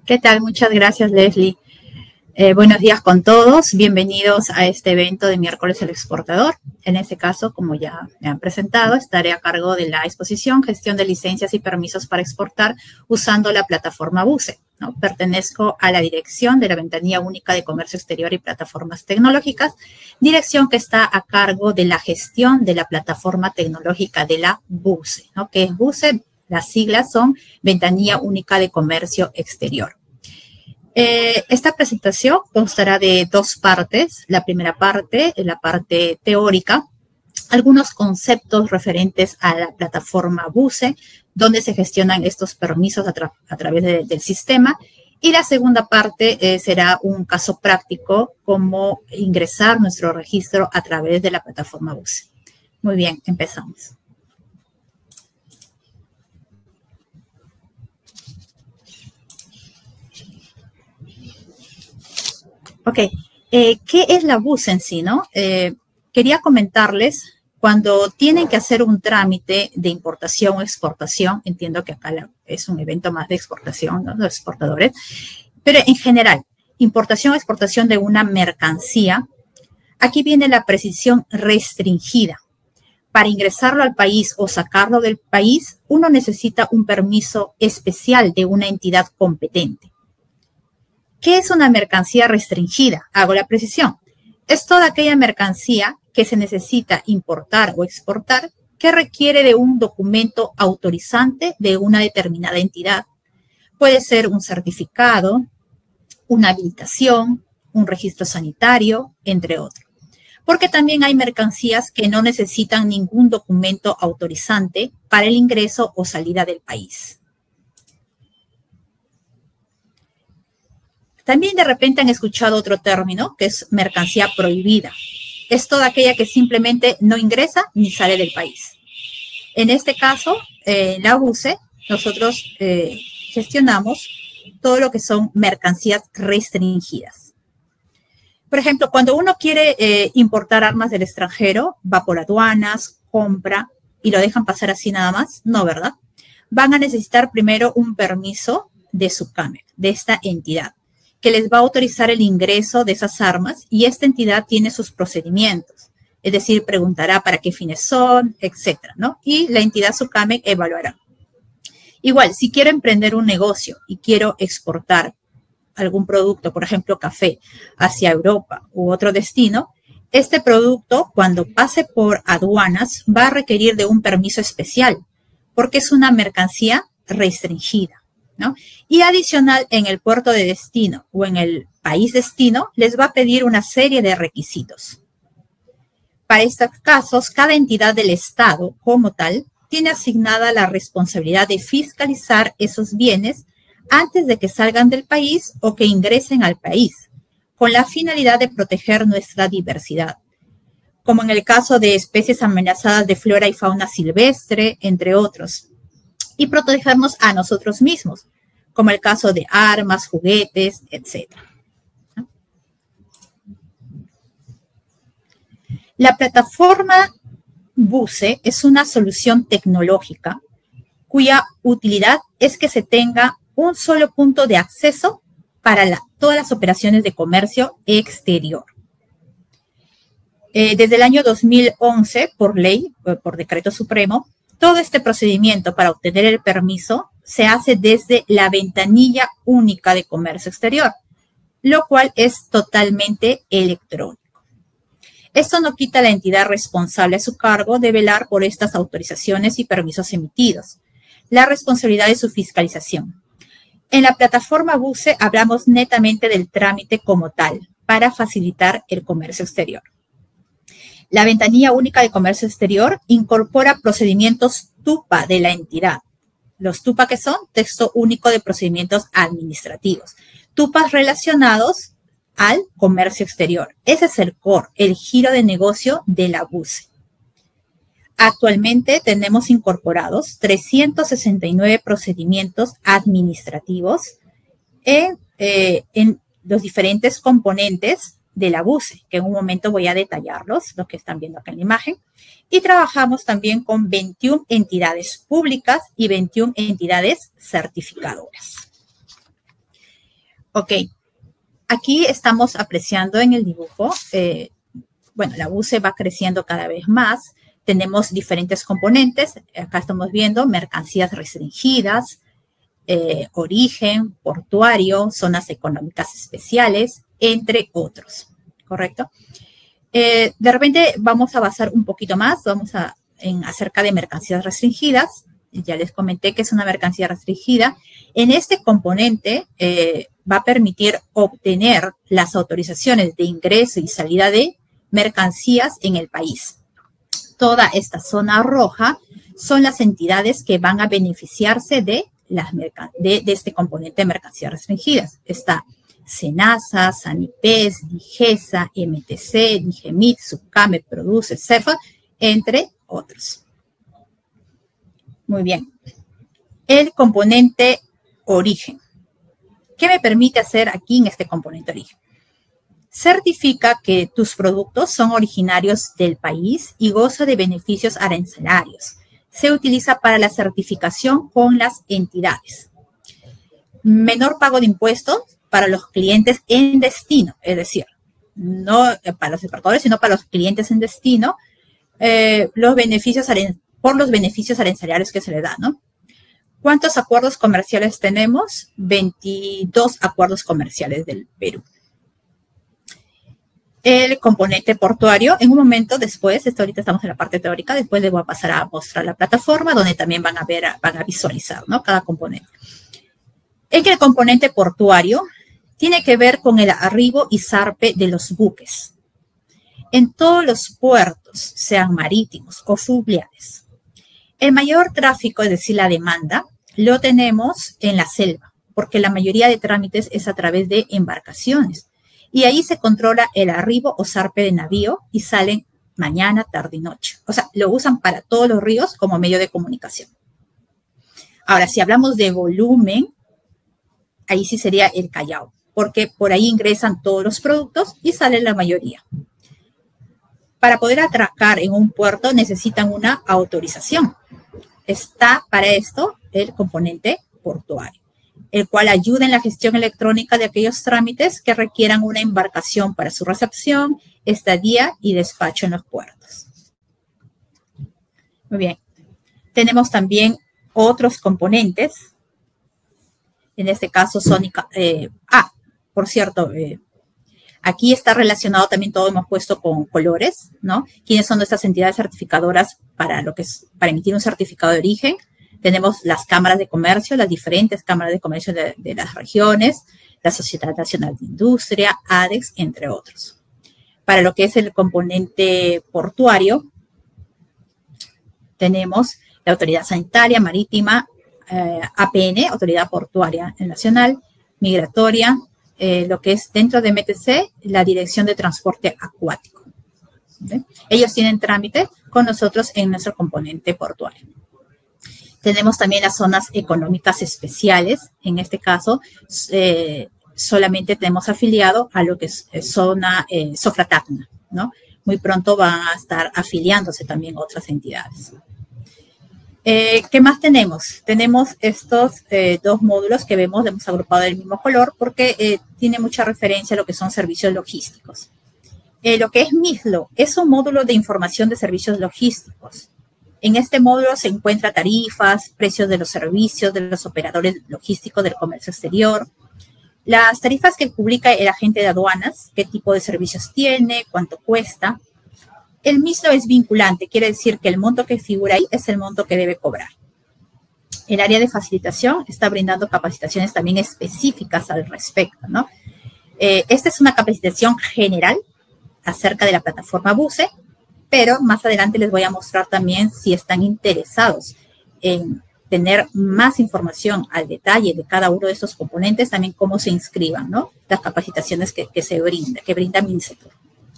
¿Qué tal? Muchas gracias, Leslie. Buenos días con todos. Bienvenidos a este evento de miércoles el exportador. En este caso, como ya me han presentado, estaré a cargo de la exposición Gestión de licencias y permisos para exportar usando la plataforma BUCE, ¿no? Pertenezco a la dirección de la Ventanilla Única de Comercio Exterior y Plataformas Tecnológicas, dirección que está a cargo de la gestión de la plataforma tecnológica de la BUCE, ¿no? Que es BUCE, las siglas son Ventanilla Única de Comercio Exterior. Esta presentación constará de dos partes. La primera parte es la parte teórica, algunos conceptos referentes a la plataforma BUCE, donde se gestionan estos permisos a través del sistema. Y la segunda parte será un caso práctico, cómo ingresar nuestro registro a través de la plataforma BUCE. Muy bien, empezamos. Ok, ¿qué es la BUCE en sí, no? Quería comentarles, cuando tienen que hacer un trámite de importación o exportación, entiendo que acá es un evento más de exportación, ¿no? Los exportadores, pero en general, importación o exportación de una mercancía, aquí viene la precisión restringida. Para ingresarlo al país o sacarlo del país, uno necesita un permiso especial de una entidad competente. ¿Qué es una mercancía restringida? Hago la precisión. Es toda aquella mercancía que se necesita importar o exportar que requiere de un documento autorizante de una determinada entidad. Puede ser un certificado, una habilitación, un registro sanitario, entre otros. Porque también hay mercancías que no necesitan ningún documento autorizante para el ingreso o salida del país. También de repente han escuchado otro término que es mercancía prohibida. Es toda aquella que simplemente no ingresa ni sale del país. En este caso, en la BUCE, nosotros gestionamos todo lo que son mercancías restringidas. Por ejemplo, cuando uno quiere importar armas del extranjero, va por aduanas, compra y lo dejan pasar así nada más. No, ¿verdad? Van a necesitar primero un permiso de SUCAMEC, de esta entidad, que les va a autorizar el ingreso de esas armas, y esta entidad tiene sus procedimientos. Es decir, preguntará para qué fines son, etcétera, ¿no? Y la entidad SUCAMEC evaluará. Igual, si quiero emprender un negocio y quiero exportar algún producto, por ejemplo, café, hacia Europa u otro destino, este producto, cuando pase por aduanas, va a requerir de un permiso especial, porque es una mercancía restringida, ¿no? Y adicional, en el puerto de destino o en el país destino, les va a pedir una serie de requisitos. Para estos casos, cada entidad del Estado, como tal, tiene asignada la responsabilidad de fiscalizar esos bienes antes de que salgan del país o que ingresen al país, con la finalidad de proteger nuestra diversidad, como en el caso de especies amenazadas de flora y fauna silvestre, entre otros, y protegernos a nosotros mismos, como el caso de armas, juguetes, etc. La plataforma BUCE es una solución tecnológica cuya utilidad es que se tenga un solo punto de acceso para todas las operaciones de comercio exterior. Desde el año 2011, por ley, por decreto supremo, todo este procedimiento para obtener el permiso se hace desde la Ventanilla Única de Comercio Exterior, lo cual es totalmente electrónico. Esto no quita a la entidad responsable a su cargo de velar por estas autorizaciones y permisos emitidos, la responsabilidad de su fiscalización. En la plataforma BUCE hablamos netamente del trámite como tal, para facilitar el comercio exterior. La Ventanilla Única de Comercio Exterior incorpora procedimientos TUPA de la entidad. Los TUPA, que son Texto Único de Procedimientos Administrativos. TUPAs relacionados al comercio exterior. Ese es el core, el giro de negocio de la BUCE. Actualmente tenemos incorporados 369 procedimientos administrativos en los diferentes componentes de la BUCE, que en un momento voy a detallarlos, lo que están viendo acá en la imagen. Y trabajamos también con 21 entidades públicas y 21 entidades certificadoras. Ok, aquí estamos apreciando en el dibujo, bueno, la BUCE va creciendo cada vez más. Tenemos diferentes componentes. Acá estamos viendo mercancías restringidas, origen, portuario, zonas económicas especiales, entre otros, ¿correcto? De repente vamos a basar un poquito más, acerca de mercancías restringidas. Ya les comenté que es una mercancía restringida. En este componente va a permitir obtener las autorizaciones de ingreso y salida de mercancías en el país. Toda esta zona roja son las entidades que van a beneficiarse de este componente de mercancías restringidas. Está SENASA, SANIPES, DIGESA, MTC, DIGEMIT, SUBCAME, Produce, CEFA, entre otros. Muy bien. El componente origen. ¿Qué me permite hacer aquí en este componente origen? Certifica que tus productos son originarios del país y goza de beneficios arancelarios. Se utiliza para la certificación con las entidades. Menor pago de impuestos para los clientes en destino, es decir, no para los importadores, sino para los clientes en destino, por los beneficios arancelarios que se le da, ¿no? ¿Cuántos acuerdos comerciales tenemos? 22 acuerdos comerciales del Perú. El componente portuario, en un momento después, ahorita estamos en la parte teórica, después les voy a pasar a mostrar la plataforma donde también van a visualizar, ¿no? Cada componente. El componente portuario tiene que ver con el arribo y zarpe de los buques en todos los puertos, sean marítimos o fluviales. El mayor tráfico, es decir, la demanda, lo tenemos en la selva, porque la mayoría de trámites es a través de embarcaciones. Y ahí se controla el arribo o zarpe de navío y salen mañana, tarde y noche. O sea, lo usan para todos los ríos como medio de comunicación. Ahora, si hablamos de volumen, ahí sí sería el Callao, porque por ahí ingresan todos los productos y salen la mayoría. Para poder atracar en un puerto necesitan una autorización. Está para esto el componente portuario, el cual ayuda en la gestión electrónica de aquellos trámites que requieran una embarcación para su recepción, estadía y despacho en los puertos. Muy bien. Tenemos también otros componentes. En este caso, por cierto, aquí está relacionado también todo, hemos puesto con colores, ¿no? ¿Quiénes son nuestras entidades certificadoras para emitir un certificado de origen? Tenemos las cámaras de comercio, las diferentes cámaras de comercio de las regiones, la Sociedad Nacional de Industria, ADEX, entre otros. Para lo que es el componente portuario, tenemos la Autoridad Sanitaria Marítima, APN, Autoridad Portuaria Nacional, Migratoria, lo que es dentro de MTC, la Dirección de Transporte Acuático. ¿Sí? Ellos tienen trámite con nosotros en nuestro componente portuario. Tenemos también las zonas económicas especiales. En este caso, solamente tenemos afiliado a lo que es zona Sofratacna, ¿no? Muy pronto van a estar afiliándose también otras entidades. ¿Qué más tenemos? Tenemos estos dos módulos que vemos, hemos agrupado del mismo color porque tiene mucha referencia a lo que son servicios logísticos. Lo que es MISLO es un módulo de información de servicios logísticos. En este módulo se encuentran tarifas, precios de los servicios de los operadores logísticos del comercio exterior, las tarifas que publica el agente de aduanas, qué tipo de servicios tiene, cuánto cuesta. El MISLO es vinculante, quiere decir que el monto que figura ahí es el monto que debe cobrar. El área de facilitación está brindando capacitaciones también específicas al respecto, ¿no? Esta es una capacitación general acerca de la plataforma BUCE, pero más adelante les voy a mostrar también si están interesados en tener más información al detalle de cada uno de estos componentes, también cómo se inscriban, ¿no? Las capacitaciones que brinda MINCETUR.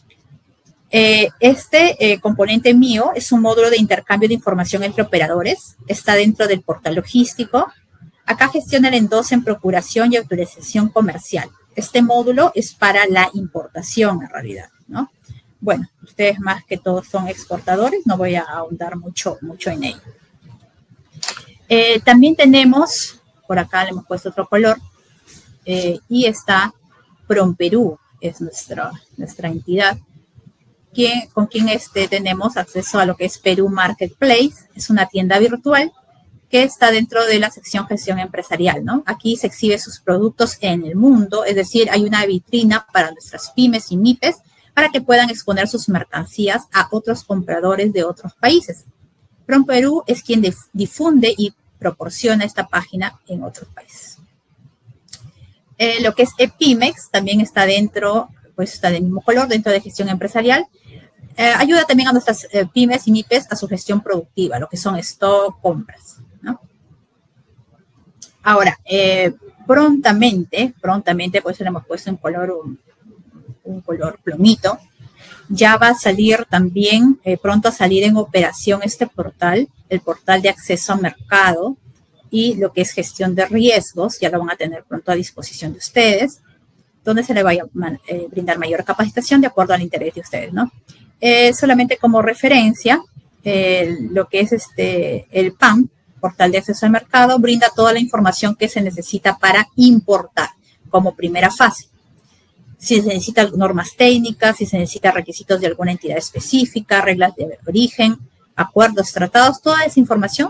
Este componente mío es un módulo de intercambio de información entre operadores, está dentro del portal logístico. Acá gestiona el endoso en procuración y autorización comercial. Este módulo es para la importación en realidad, ¿no? Bueno, ustedes más que todos son exportadores, no voy a ahondar mucho en ello. También tenemos, por acá le hemos puesto otro color, y está PromPerú, es nuestra entidad, con quien tenemos acceso a lo que es Perú Marketplace. Es una tienda virtual que está dentro de la sección gestión empresarial, ¿no? Aquí se exhibe sus productos en el mundo, es decir, hay una vitrina para nuestras pymes y MIPES para que puedan exponer sus mercancías a otros compradores de otros países. PromPerú es quien difunde y proporciona esta página en otros países. Lo que es EPIMEX también está dentro, pues está del mismo color, dentro de gestión empresarial. Ayuda también a nuestras pymes y MIPES a su gestión productiva, lo que son stock, compras, ¿no? Ahora, prontamente, pues le hemos puesto un color plomito. Ya va a salir también, pronto a salir en operación este portal, el portal de acceso a mercado y lo que es gestión de riesgos, ya lo van a tener pronto a disposición de ustedes, donde se le vaya a brindar mayor capacitación de acuerdo al interés de ustedes, ¿no? Solamente como referencia, lo que es el PAM, portal de acceso al mercado, brinda toda la información que se necesita para importar como primera fase. Si se necesitan normas técnicas, si se necesitan requisitos de alguna entidad específica, reglas de origen, acuerdos, tratados, toda esa información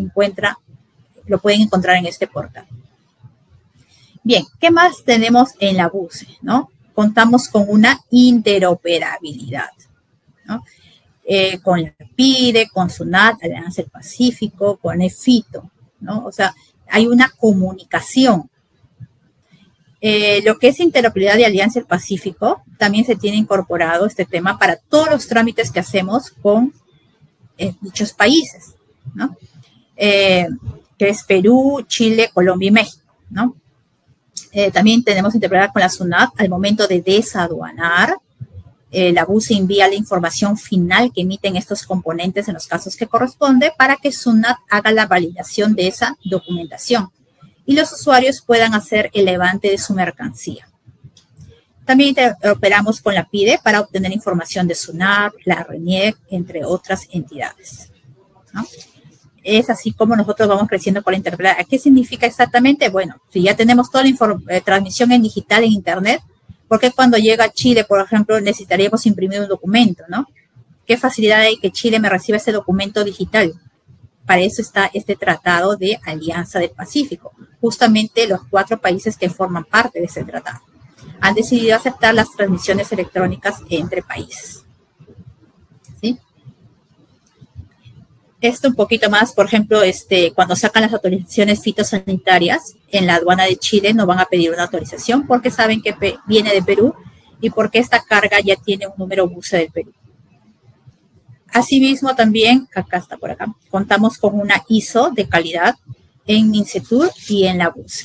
lo pueden encontrar en este portal. Bien, ¿qué más tenemos en la BUCE, ¿no? Contamos con una interoperabilidad, ¿no? Con la PIDE, con SUNAT, Alianza del Pacífico, con EFITO, ¿no? O sea, hay una comunicación. Lo que es interoperabilidad de Alianza del Pacífico, también se tiene incorporado este tema para todos los trámites que hacemos con dichos países, ¿no? Que es Perú, Chile, Colombia y México, ¿no? También tenemos interoperabilidad con la SUNAT al momento de desaduanar. La BUCE envía la información final que emiten estos componentes en los casos que corresponde para que SUNAT haga la validación de esa documentación y los usuarios puedan hacer el levante de su mercancía. También operamos con la PIDE para obtener información de SUNAT, la RENIEC, entre otras entidades, ¿no? Es así como nosotros vamos creciendo con la interoperabilidad. ¿Qué significa exactamente? Bueno, si ya tenemos toda la transmisión en digital en Internet, ¿por qué cuando llega a Chile, por ejemplo, necesitaríamos imprimir un documento, ¿no? ¿Qué facilidad hay que Chile me reciba ese documento digital? Para eso está este Tratado de Alianza del Pacífico. Justamente los 4 países que forman parte de ese tratado han decidido aceptar las transmisiones electrónicas entre países. ¿Sí? Esto un poquito más, por ejemplo, cuando sacan las autorizaciones fitosanitarias en la aduana de Chile no van a pedir una autorización porque saben que viene de Perú y porque esta carga ya tiene un número BUCE del Perú. Asimismo también, acá está por acá, contamos con una ISO de calidad en MINCETUR y en la BUCE.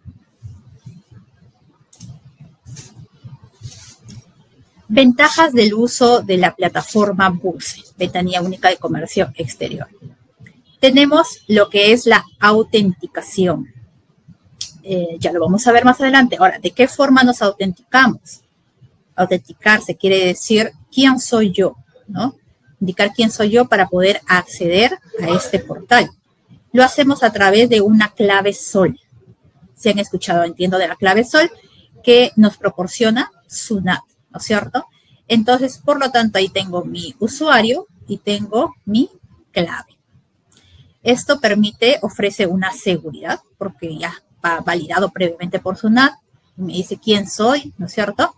Ventajas del uso de la plataforma BUCE, Ventanilla Única de Comercio Exterior. Tenemos lo que es la autenticación. Ya lo vamos a ver más adelante. Ahora, ¿de qué forma nos autenticamos? Autenticarse quiere decir quién soy yo, ¿no? Indicar quién soy yo para poder acceder a este portal. Lo hacemos a través de una clave SOL. Si han escuchado, entiendo, de la clave SOL que nos proporciona SUNAT, ¿no es cierto? Entonces, por lo tanto, ahí tengo mi usuario y tengo mi clave. Esto ofrece una seguridad porque ya va validado previamente por SUNAT. Me dice quién soy, ¿no es cierto?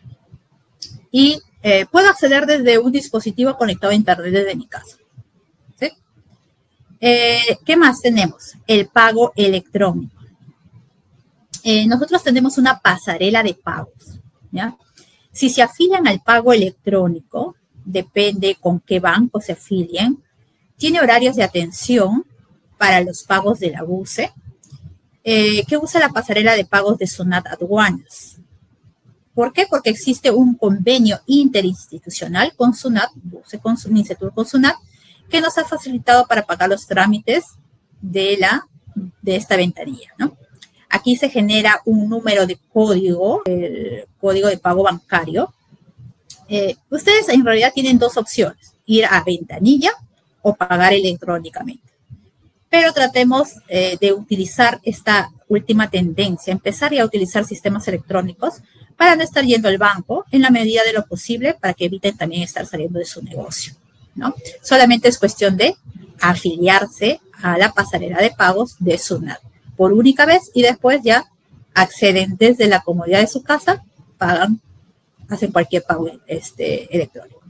Y puedo acceder desde un dispositivo conectado a Internet desde mi casa. ¿Sí? ¿Qué más tenemos? El pago electrónico. Nosotros tenemos una pasarela de pagos, ¿ya? Si se afilian al pago electrónico, depende con qué banco se afilien, tiene horarios de atención para los pagos de la BUCE, que usa la pasarela de pagos de SUNAT Aduanas. ¿Por qué? Porque existe un convenio interinstitucional con SUNAT, BUCE con MINCETUR con SUNAT, que nos ha facilitado para pagar los trámites de esta ventanilla, ¿no? Aquí se genera un número de código, el código de pago bancario. Ustedes en realidad tienen 2 opciones, ir a ventanilla o pagar electrónicamente. Pero tratemos de utilizar esta última tendencia, empezar ya a utilizar sistemas electrónicos para no estar yendo al banco en la medida de lo posible para que eviten también estar saliendo de su negocio, ¿no? Solamente es cuestión de afiliarse a la pasarela de pagos de Sunat por única vez y después ya acceden desde la comodidad de su casa, pagan, hacen cualquier pago electrónico.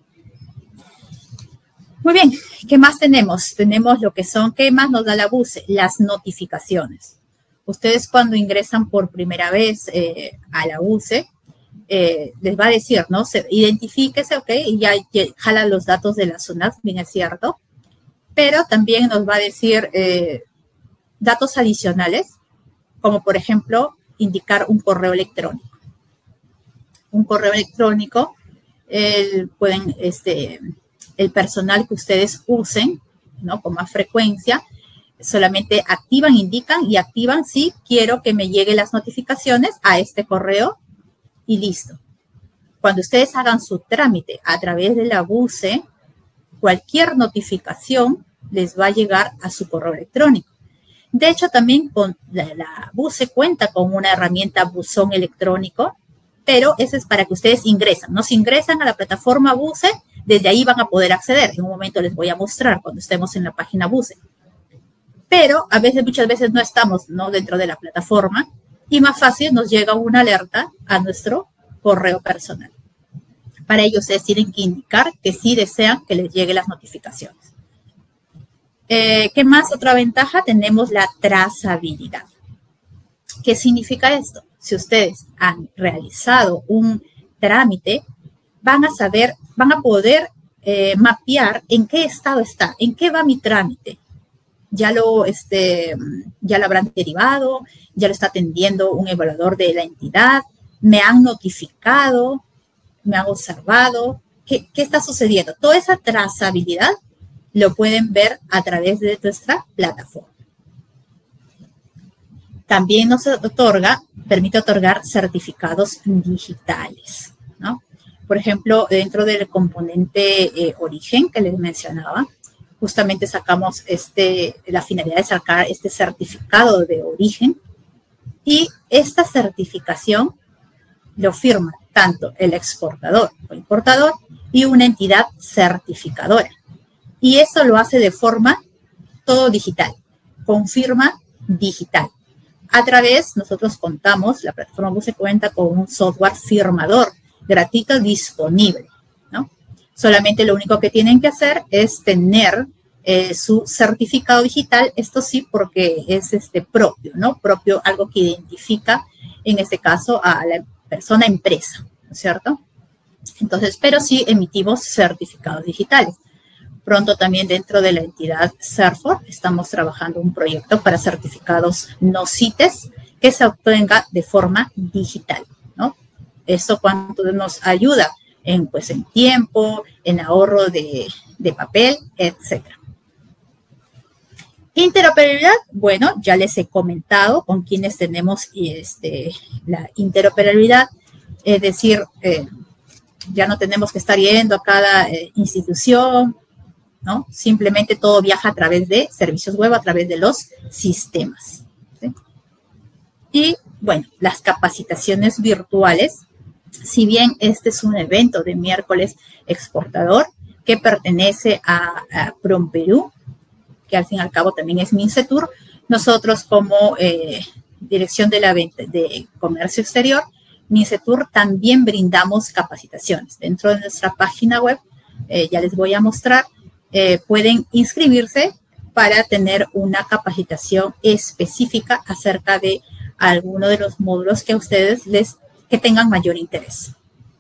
Muy bien, ¿qué más tenemos? Tenemos lo que son, ¿qué más nos da la BUCE? Las notificaciones. Ustedes cuando ingresan por primera vez a la BUCE, les va a decir, ¿no? Identifíquese, ¿ok? Y ya jala los datos de la SUNAT, bien es cierto. Pero también nos va a decir datos adicionales, como por ejemplo, indicar un correo electrónico. Un correo electrónico, el personal que ustedes usen, ¿no? Con más frecuencia, solamente activan, indican y activan si quiero que me lleguen las notificaciones a este correo y listo. Cuando ustedes hagan su trámite a través de la BUCE, cualquier notificación les va a llegar a su correo electrónico. De hecho, también con la BUCE cuenta con una herramienta buzón electrónico, pero eso es para que ustedes ingresan. No, si ingresan a la plataforma BUCE, desde ahí van a poder acceder. En un momento les voy a mostrar cuando estemos en la página BUCE. Pero a veces, muchas veces no estamos, ¿no?, dentro de la plataforma y más fácil nos llega una alerta a nuestro correo personal. Para ello, ustedes tienen que indicar que sí desean que les lleguen las notificaciones. ¿Qué más? Otra ventaja, tenemos la trazabilidad. ¿Qué significa esto? Si ustedes han realizado un trámite, van a saber, van a poder mapear en qué estado está, en qué va mi trámite. Ya lo habrán derivado, ya lo está atendiendo un evaluador de la entidad, me han notificado, me han observado, ¿qué está sucediendo? Toda esa trazabilidad lo pueden ver a través de nuestra plataforma. También nos permite otorgar certificados digitales, ¿no? Por ejemplo, dentro del componente origen que les mencionaba, justamente sacamos la finalidad de sacar este certificado de origen y esta certificación lo firma tanto el exportador o importador y una entidad certificadora. Y eso lo hace de forma todo digital, con firma digital. A través, nosotros contamos, la plataforma BUCE cuenta con un software firmador gratuito disponible, ¿no? Solamente lo único que tienen que hacer es tener su certificado digital, esto sí porque es propio, ¿no? Propio, algo que identifica, en este caso, a la persona empresa, ¿no es cierto? Entonces, pero sí emitimos certificados digitales. Pronto también dentro de la entidad CERFOR estamos trabajando un proyecto para certificados no CITES que se obtenga de forma digital, ¿no? Esto cuánto nos ayuda en tiempo, en ahorro de papel, etc. Interoperabilidad, bueno, ya les he comentado con quienes tenemos la interoperabilidad, es decir, ya no tenemos que estar yendo a cada institución, ¿no? Simplemente todo viaja a través de servicios web, a través de los sistemas, ¿sí? Y, bueno, las capacitaciones virtuales, si bien este es un evento de miércoles exportador que pertenece a PROMPERÚ, que al fin y al cabo también es MINCETUR, nosotros como Dirección de Comercio Exterior, MINCETUR, también brindamos capacitaciones. Dentro de nuestra página web, ya les voy a mostrar, pueden inscribirse para tener una capacitación específica acerca de alguno de los módulos que a ustedes que tengan mayor interés.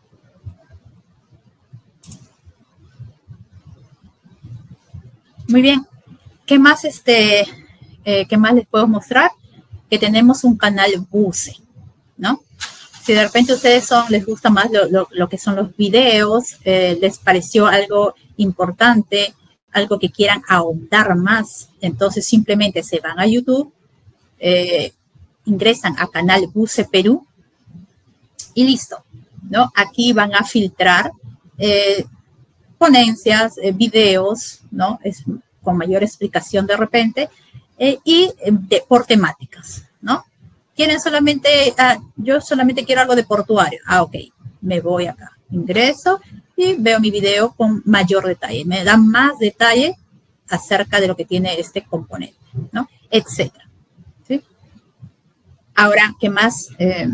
Muy bien. ¿Qué más les puedo mostrar? Que tenemos un canal BUCE, ¿no? Si de repente ustedes les gusta más lo que son los videos, les pareció algo importante, algo que quieran ahondar más, entonces simplemente se van a YouTube, ingresan a canal BUCE Perú y listo, ¿no? Aquí van a filtrar ponencias, videos, ¿no? Es con mayor explicación de repente, y por temáticas, ¿no? Quieren solamente, yo solamente quiero algo de portuario. Ok, me voy acá, ingreso y veo mi video con mayor detalle. Me da más detalle acerca de lo que tiene este componente, ¿no? Etcétera. ¿Sí? Ahora, ¿qué más?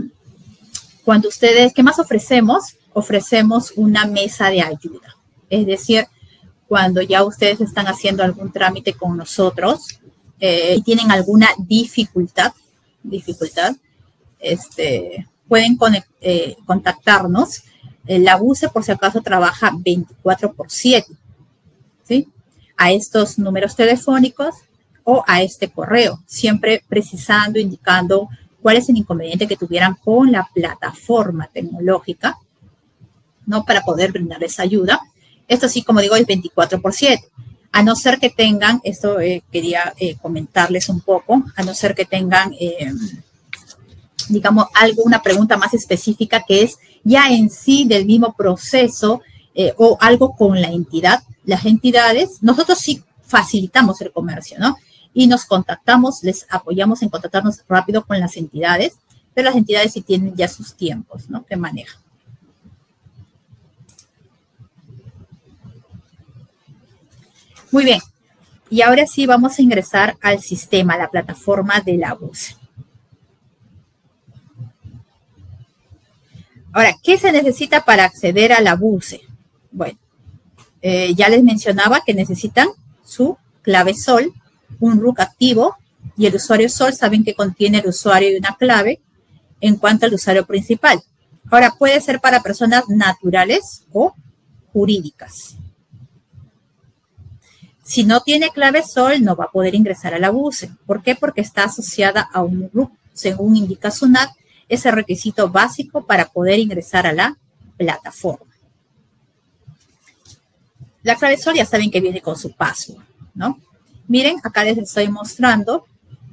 ¿Qué más ofrecemos? Ofrecemos una mesa de ayuda. Es decir, cuando ya ustedes están haciendo algún trámite con nosotros y tienen alguna dificultad, pueden contactarnos. La UCE, por si acaso, trabaja 24/7, ¿sí? A estos números telefónicos o a este correo, siempre precisando, indicando cuál es el inconveniente que tuvieran con la plataforma tecnológica, ¿no? Para poder brindarles ayuda. Esto sí, como digo, es 24/7. A no ser que tengan, esto quería comentarles un poco, a no ser que tengan, digamos, una pregunta más específica que es ya en sí del mismo proceso o algo con la entidad. Las entidades, nosotros sí facilitamos el comercio, ¿no? Y nos contactamos, les apoyamos en contactarnos rápido con las entidades, pero las entidades sí tienen ya sus tiempos, ¿no? Que manejan. Muy bien. Y ahora sí vamos a ingresar al sistema, a la plataforma de la UCE. Ahora, ¿qué se necesita para acceder a la UCE? Bueno, ya les mencionaba que necesitan su clave SOL, un RUC activo, y el usuario SOL saben que contiene el usuario y una clave en cuanto al usuario principal. Ahora, puede ser para personas naturales o jurídicas. Si no tiene clave SOL, no va a poder ingresar a la UCE. ¿Por qué? Porque está asociada a un RUC. Según indica SUNAT, es el requisito básico para poder ingresar a la plataforma. La clave SOL ya saben que viene con su password, ¿no? Miren, acá les estoy mostrando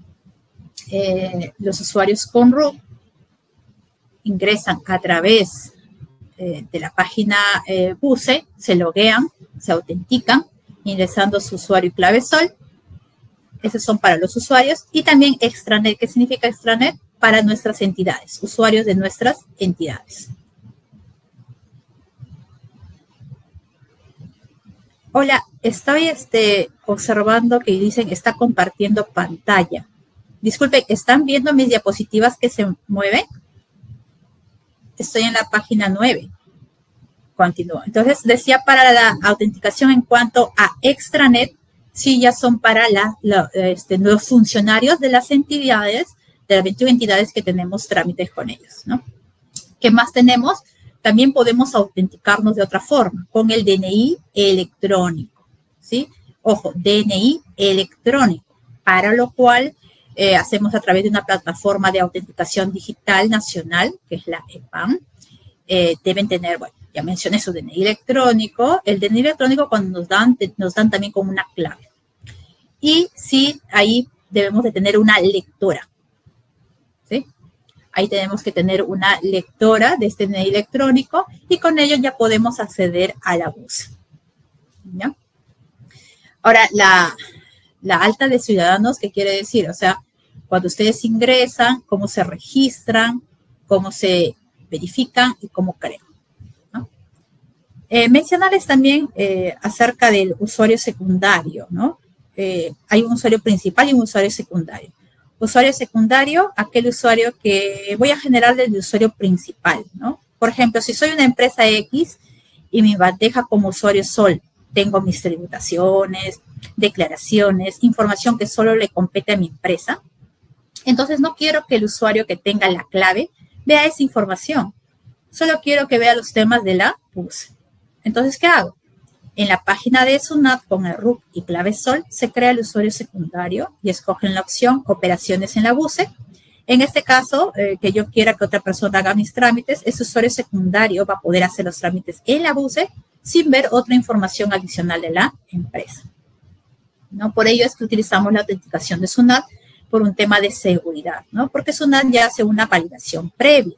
los usuarios con RUC ingresan a través de la página UCE, se loguean, se autentican, ingresando su usuario y clave SOL. Esos son para los usuarios. Y también extranet. ¿Qué significa extranet? Para nuestras entidades, usuarios de nuestras entidades. Hola, estoy observando que dicen está compartiendo pantalla. Disculpe, ¿están viendo mis diapositivas que se mueven? Estoy en la página 9. Continúo. Entonces, decía para la autenticación en cuanto a extranet, sí ya son para los funcionarios de las entidades, de las 21 entidades que tenemos trámites con ellos, ¿no? ¿Qué más tenemos? También podemos autenticarnos de otra forma, con el DNI electrónico, ¿sí? Ojo, DNI electrónico, para lo cual hacemos a través de una plataforma de autenticación digital nacional, que es la EPAM. Deben tener, bueno, ya mencioné su DNI electrónico. El DNI electrónico cuando nos dan también con una clave. Y sí, ahí debemos de tener una lectora, ¿sí? Ahí tenemos que tener una lectora de este DNI electrónico y con ello ya podemos acceder a la UCE, ¿ya? Ahora, la alta de ciudadanos, ¿qué quiere decir? O sea, cuando ustedes ingresan, cómo se registran, cómo se verifican y cómo crean, ¿no? Mencionarles también acerca del usuario secundario, ¿no? Hay un usuario principal y un usuario secundario. Usuario secundario, aquel usuario que voy a generar del usuario principal, ¿no? Por ejemplo, si soy una empresa X y mi bandeja como usuario SOL, tengo mis tributaciones, declaraciones, información que solo le compete a mi empresa, entonces no quiero que el usuario que tenga la clave vea esa información. Solo quiero que vea los temas de la UCE. Entonces, ¿qué hago? En la página de SUNAT con el RUC y clave SOL se crea el usuario secundario y escogen la opción operaciones en la UCE. En este caso, que yo quiera que otra persona haga mis trámites, ese usuario secundario va a poder hacer los trámites en la UCE sin ver otra información adicional de la empresa, ¿no? Por ello es que utilizamos la autenticación de SUNAT por un tema de seguridad, ¿no? Porque SUNAT ya hace una validación previa.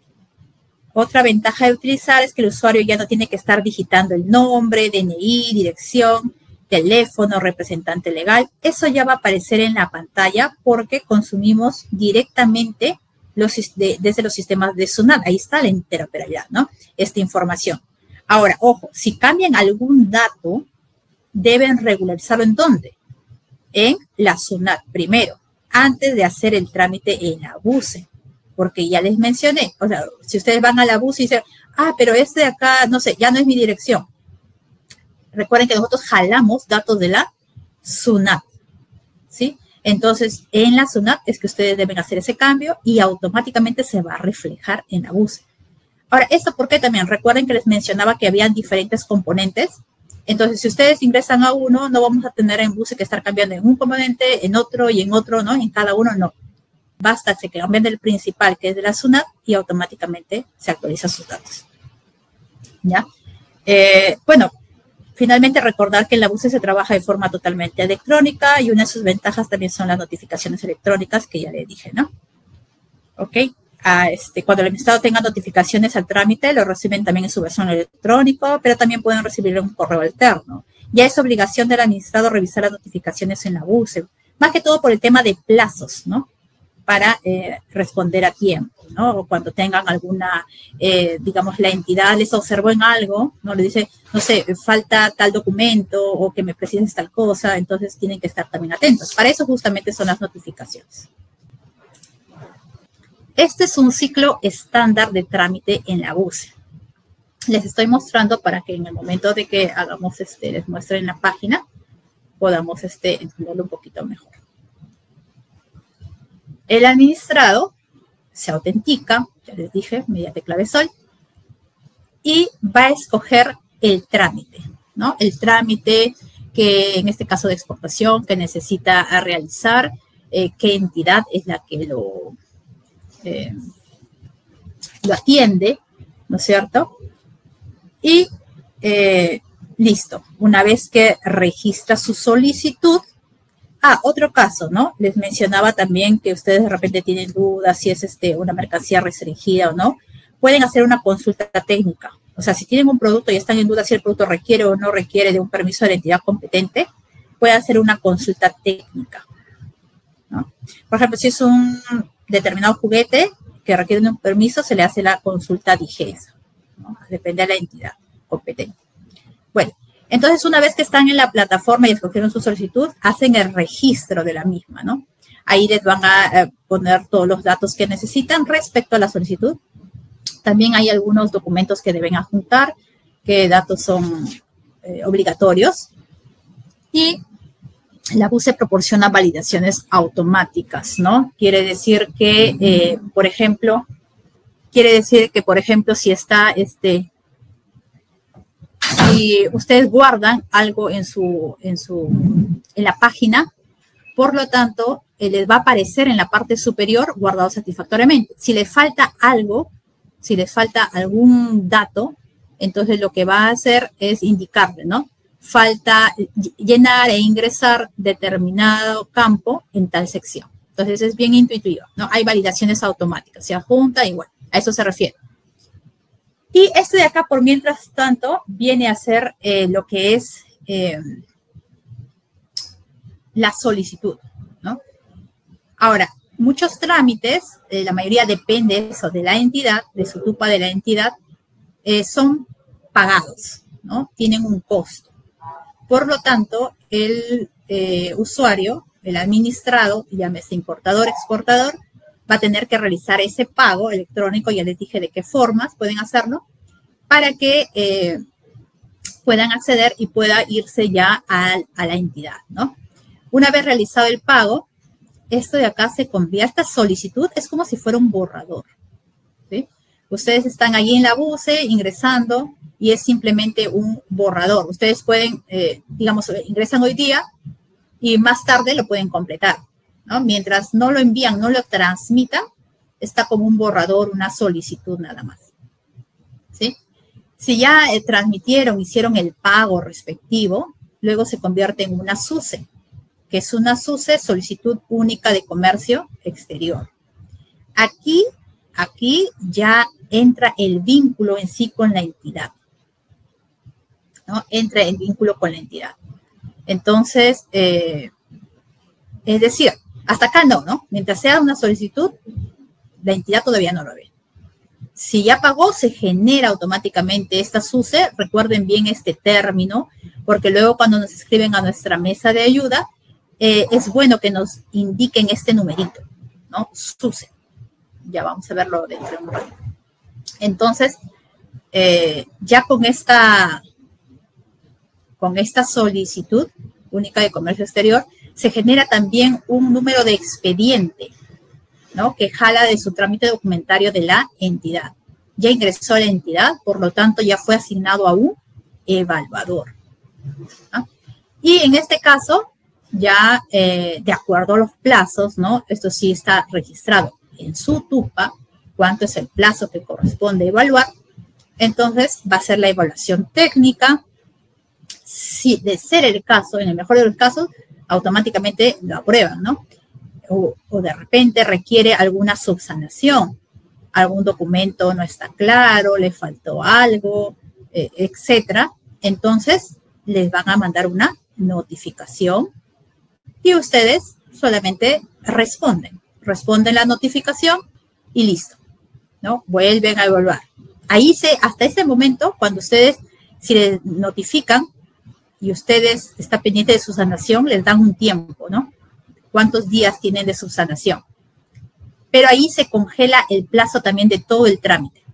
Otra ventaja de utilizar es que el usuario ya no tiene que estar digitando el nombre, DNI, dirección, teléfono, representante legal, eso ya va a aparecer en la pantalla porque consumimos directamente desde los sistemas de SUNAT. Ahí está la interoperabilidad, ¿no? Esta información. Ahora, ojo, si cambian algún dato, deben regularizarlo ¿en dónde? En la SUNAT primero, antes de hacer el trámite en la BUCE, porque ya les mencioné, o sea, si ustedes van a la BUCE y dicen, pero este de acá, no sé, ya no es mi dirección. Recuerden que nosotros jalamos datos de la SUNAT, ¿sí? Entonces, en la SUNAT es que ustedes deben hacer ese cambio y automáticamente se va a reflejar en la BUCE. Ahora, ¿esto por qué también? Recuerden que les mencionaba que habían diferentes componentes. Entonces, si ustedes ingresan a uno, no vamos a tener en BUCE que estar cambiando en un componente, en otro y en otro, ¿no? En cada uno, no. Basta que cambien del principal, que es de la SUNAT, y automáticamente se actualizan sus datos. ¿Ya? Bueno, finalmente recordar que en la BUCE se trabaja de forma totalmente electrónica y una de sus ventajas también son las notificaciones electrónicas que ya les dije, ¿no? ¿Ok? Cuando el administrado tenga notificaciones al trámite, lo reciben también en su versión electrónica, pero también pueden recibirlo en un correo alterno. Ya es obligación del administrado revisar las notificaciones en la BUCE, más que todo por el tema de plazos, ¿no? Para responder a tiempo, ¿no? O cuando tengan alguna, digamos, la entidad les observó en algo, ¿no? Le dice, no sé, falta tal documento o que me precises tal cosa, entonces tienen que estar también atentos. Para eso justamente son las notificaciones. Este es un ciclo estándar de trámite en la BUCE. Les estoy mostrando para que en el momento de que hagamos les muestre en la página, podamos entenderlo un poquito mejor. El administrado se autentica, ya les dije, mediante clave SOL, y va a escoger el trámite, ¿no? El trámite que, en este caso de exportación, que necesita realizar, qué entidad es la que lo atiende, ¿no es cierto? Y listo, una vez que registra su solicitud. Otro caso, ¿no? Les mencionaba también que ustedes de repente tienen dudas si es una mercancía restringida o no. Pueden hacer una consulta técnica. O sea, si tienen un producto y están en duda si el producto requiere o no requiere de un permiso de la entidad competente, pueden hacer una consulta técnica, ¿no? Por ejemplo, si es un determinado juguete que requiere de un permiso, se le hace la consulta DIGESA, ¿no? Depende de la entidad competente. Bueno. Entonces, una vez que están en la plataforma y escogieron su solicitud, hacen el registro de la misma, ¿no? Ahí les van a poner todos los datos que necesitan respecto a la solicitud. También hay algunos documentos que deben adjuntar, qué datos son obligatorios. Y la BUCE proporciona validaciones automáticas, ¿no? Quiere decir que, por ejemplo, si está si ustedes guardan algo en la página, por lo tanto, les va a aparecer en la parte superior guardado satisfactoriamente. Si les falta algo, si les falta algún dato, entonces lo que va a hacer es indicarle, ¿no? Falta llenar e ingresar determinado campo en tal sección. Entonces es bien intuitivo, ¿no? Hay validaciones automáticas, se adjunta y bueno, a eso se refiere. Y esto de acá, por mientras tanto, viene a ser lo que es la solicitud, ¿no? Ahora, muchos trámites, la mayoría depende eso de la entidad, de su TUPA de la entidad, son pagados, ¿no? Tienen un costo. Por lo tanto, el usuario, el administrado, llámese importador, exportador, va a tener que realizar ese pago electrónico, ya les dije de qué formas pueden hacerlo, para que puedan acceder y pueda irse ya a la entidad, ¿no? Una vez realizado el pago, esto de acá se convierte a solicitud, es como si fuera un borrador, ¿sí? Ustedes están allí en la BUCE ingresando y es simplemente un borrador. Ustedes pueden, digamos, ingresan hoy día y más tarde lo pueden completar, ¿no? Mientras no lo envían, no lo transmitan, está como un borrador, una solicitud nada más, ¿sí? Si ya transmitieron, hicieron el pago respectivo, luego se convierte en una SUCE, que es una SUCE, solicitud única de comercio exterior. Aquí ya entra el vínculo en sí con la entidad, ¿no? Entra el vínculo con la entidad. Entonces, es decir, hasta acá no. Mientras sea una solicitud, la entidad todavía no lo ve. Si ya pagó, se genera automáticamente esta SUSE. Recuerden bien este término, porque luego cuando nos escriben a nuestra mesa de ayuda, es bueno que nos indiquen este numerito, ¿no? SUSE. Ya vamos a verlo dentro de un rato. Entonces, ya con esta solicitud única de comercio exterior, se genera también un número de expediente, ¿no? Que jala de su trámite documentario de la entidad. Ya ingresó a la entidad, por lo tanto ya fue asignado a un evaluador, ¿no? Y en este caso, ya de acuerdo a los plazos, ¿no? Esto sí está registrado en su TUPA, cuánto es el plazo que corresponde evaluar. Entonces va a ser la evaluación técnica. Si de ser el caso, en el mejor de los casos, automáticamente lo aprueban, ¿no? O de repente requiere alguna subsanación, algún documento no está claro, le faltó algo, etcétera. Entonces les van a mandar una notificación y ustedes solamente responden la notificación y listo, ¿no? Vuelven a evaluar. Hasta ese momento, cuando ustedes, si les notifican y ustedes están pendientes de su sanación, les dan un tiempo, ¿no? ¿Cuántos días tienen de subsanación? Pero ahí se congela el plazo también de todo el trámite,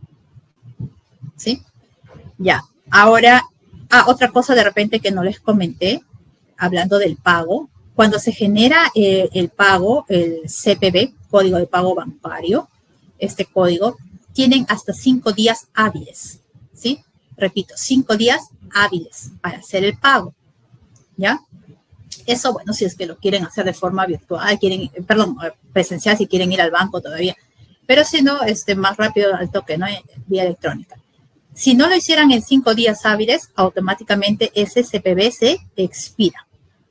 ¿sí? Ya, ahora, otra cosa de repente que no les comenté, hablando del pago, cuando se genera el pago, el CPB, Código de Pago Bancario, este código, tienen hasta 5 días hábiles, ¿sí? Repito, 5 días hábiles para hacer el pago, ¿ya? Eso, bueno, si es que lo quieren hacer de forma virtual, presencial, si quieren ir al banco todavía. Pero si no, más rápido al toque, ¿no? Vía electrónica. Si no lo hicieran en 5 días hábiles, automáticamente ese CPB se expira,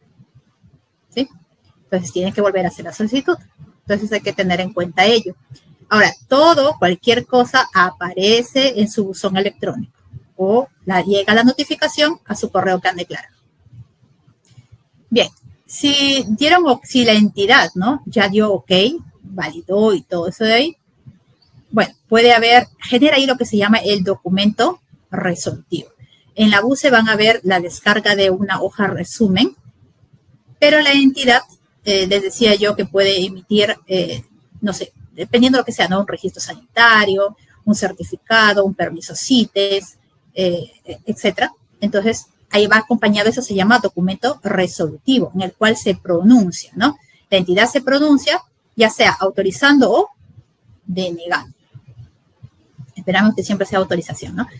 ¿sí? Entonces tienen que volver a hacer la solicitud. Entonces hay que tener en cuenta ello. Ahora, cualquier cosa aparece en su buzón electrónico o llega la notificación a su correo que han declarado. Bien, si la entidad, ¿no? Ya dio ok, validó y todo eso de ahí, bueno, genera ahí lo que se llama el documento resolutivo. En la BUSE van a ver la descarga de una hoja resumen, pero la entidad, les decía yo que puede emitir, no sé, dependiendo de lo que sea, ¿no? Un registro sanitario, un certificado, un permiso CITES, etcétera. Entonces, ahí va acompañado, eso se llama documento resolutivo, en el cual se pronuncia, ¿no? La entidad se pronuncia, ya sea autorizando o denegando. Esperamos que siempre sea autorización, ¿no?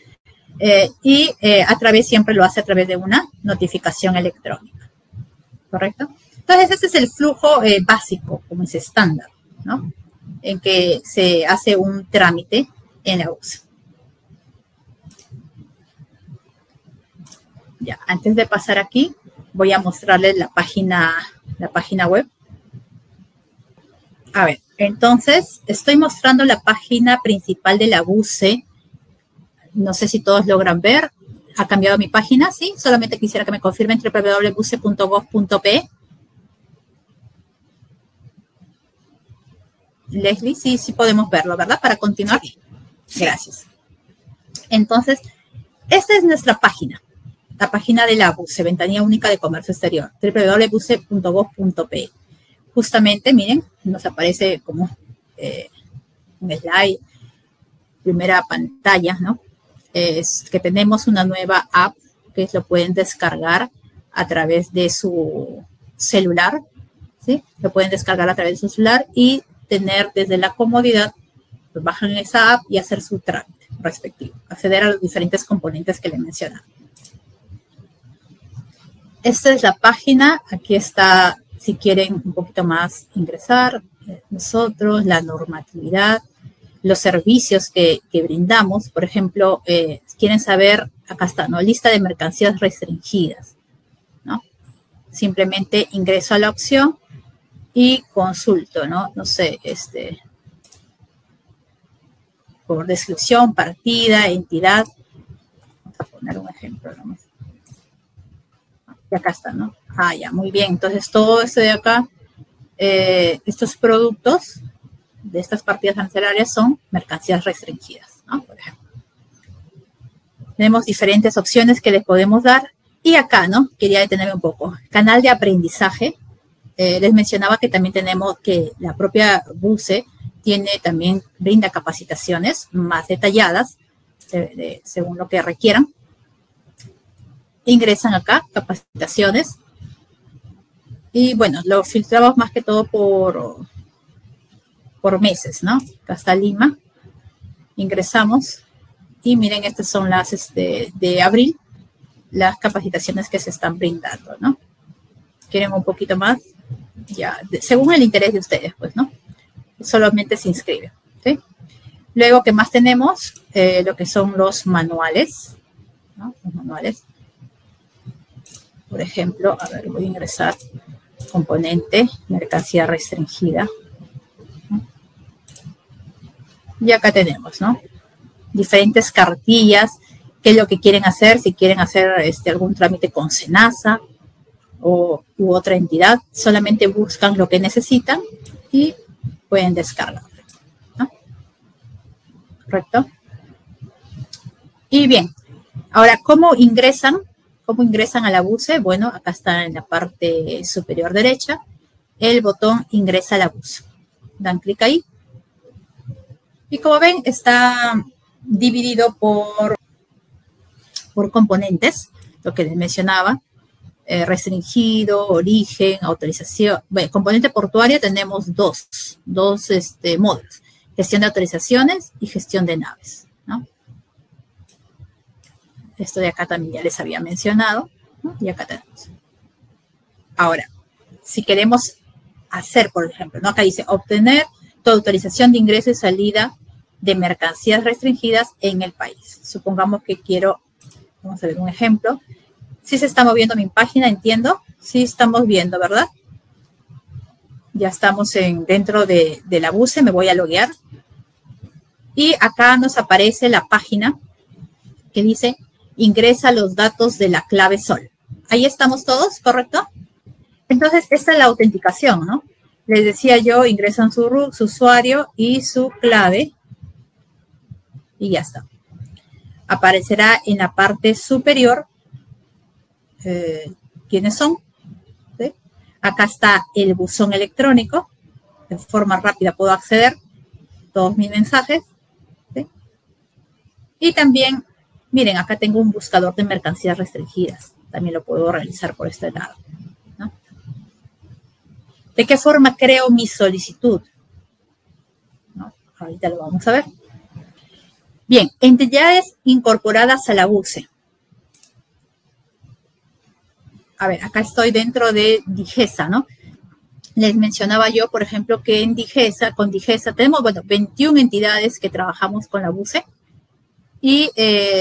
Siempre lo hace a través de una notificación electrónica, ¿correcto? Entonces, ese es el flujo básico, como es estándar, ¿no? En que se hace un trámite en la BUSE. Ya, antes de pasar aquí, voy a mostrarles la página web. A ver, entonces, estoy mostrando la página principal de la BUSE. No sé si todos logran ver. ¿Ha cambiado mi página? Sí, solamente quisiera que me confirmen www.buse.gov.pe. Leslie, sí podemos verlo, ¿verdad? Para continuar. Gracias. Entonces, esta es nuestra página. La página de la BUSE, Ventanilla Única de Comercio Exterior, www.buse.gov.pe. Justamente, miren, nos aparece como un slide, primera pantalla, ¿no? Es que tenemos una nueva app que lo pueden descargar a través de su celular, ¿sí? Lo pueden descargar a través de su celular y tener desde la comodidad, pues bajan esa app y hacer su trámite respectivo, acceder a los diferentes componentes que le mencionaba. Esta es la página, aquí está, si quieren un poquito más ingresar, nosotros, la normatividad, los servicios que brindamos, por ejemplo, quieren saber, acá está, ¿no? Lista de mercancías restringidas, ¿no? Simplemente ingreso a la opción y consulto, ¿no? No sé, por descripción, partida, entidad. Vamos a poner un ejemplo nomás. Y acá está, ¿no? Ah, ya, muy bien. Entonces, todo esto de acá, estos productos de estas partidas arancelarias son mercancías restringidas, ¿no? Por ejemplo. Tenemos diferentes opciones que les podemos dar. Y acá, ¿no? Quería detenerme un poco. Canal de aprendizaje. Les mencionaba que también tenemos que la propia BUCE también brinda capacitaciones más detalladas según lo que requieran. Ingresan acá, capacitaciones. Y bueno, lo filtramos más que todo por meses, ¿no? Hasta Lima. Ingresamos. Y miren, estas son las de abril, las capacitaciones que se están brindando, ¿no? ¿Quieren un poquito más? Ya, según el interés de ustedes, pues, ¿no? Solamente se inscriben, ¿sí? Luego, ¿qué más tenemos? Lo que son los manuales, ¿no? Los manuales. Por ejemplo, a ver, voy a ingresar componente, mercancía restringida. ¿No? Y acá tenemos, ¿no? Diferentes cartillas, qué es lo que quieren hacer, si quieren hacer algún trámite con SENASA u otra entidad, solamente buscan lo que necesitan y pueden descargarlo, ¿no? ¿Correcto? Y bien, ahora, ¿cómo ingresan a la BUCE? Bueno, acá está en la parte superior derecha, el botón ingresa a la BUCE. Dan clic ahí. Y como ven, está dividido por componentes, lo que les mencionaba, restringido, origen, autorización. Bueno, componente portuario tenemos dos módulos, gestión de autorizaciones y gestión de naves, ¿no? Esto de acá también ya les había mencionado, ¿no? Y acá tenemos. Ahora, si queremos hacer, por ejemplo, ¿no? Acá dice obtener tu autorización de ingreso y salida de mercancías restringidas en el país. Supongamos que quiero, vamos a ver un ejemplo. Sí se está moviendo mi página, entiendo. Sí estamos viendo, ¿verdad? Ya estamos dentro de la BUCE, me voy a loguear. Y acá nos aparece la página que dice ingresa los datos de la clave SOL. Ahí estamos todos, ¿correcto? Entonces, esta es la autenticación, ¿no? Les decía yo, ingresan su usuario y su clave y ya está. Aparecerá en la parte superior quiénes son. ¿Sí? Acá está el buzón electrónico. De forma rápida puedo acceder a todos mis mensajes. ¿Sí? Y también, miren, acá tengo un buscador de mercancías restringidas. También lo puedo realizar por este lado. ¿No? ¿De qué forma creo mi solicitud? ¿No? Ahorita lo vamos a ver. Bien, entidades incorporadas a la BUCE. A ver, acá estoy dentro de DIGESA, ¿no? Les mencionaba yo, por ejemplo, que con DIGESA tenemos, bueno, 21 entidades que trabajamos con la BUCE. Y,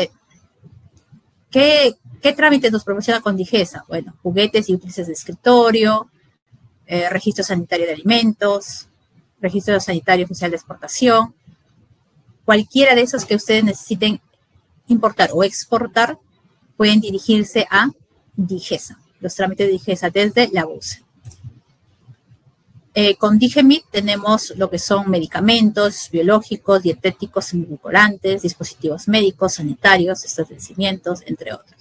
¿qué trámites nos proporciona con DIGESA? Bueno, juguetes y útiles de escritorio, registro sanitario de alimentos, registro sanitario oficial de exportación. Cualquiera de esos que ustedes necesiten importar o exportar, pueden dirigirse a DIGESA, los trámites de DIGESA desde la BUCE. Con DIGEMIT tenemos lo que son medicamentos biológicos, dietéticos, edulcorantes, dispositivos médicos, sanitarios, establecimientos, entre otros.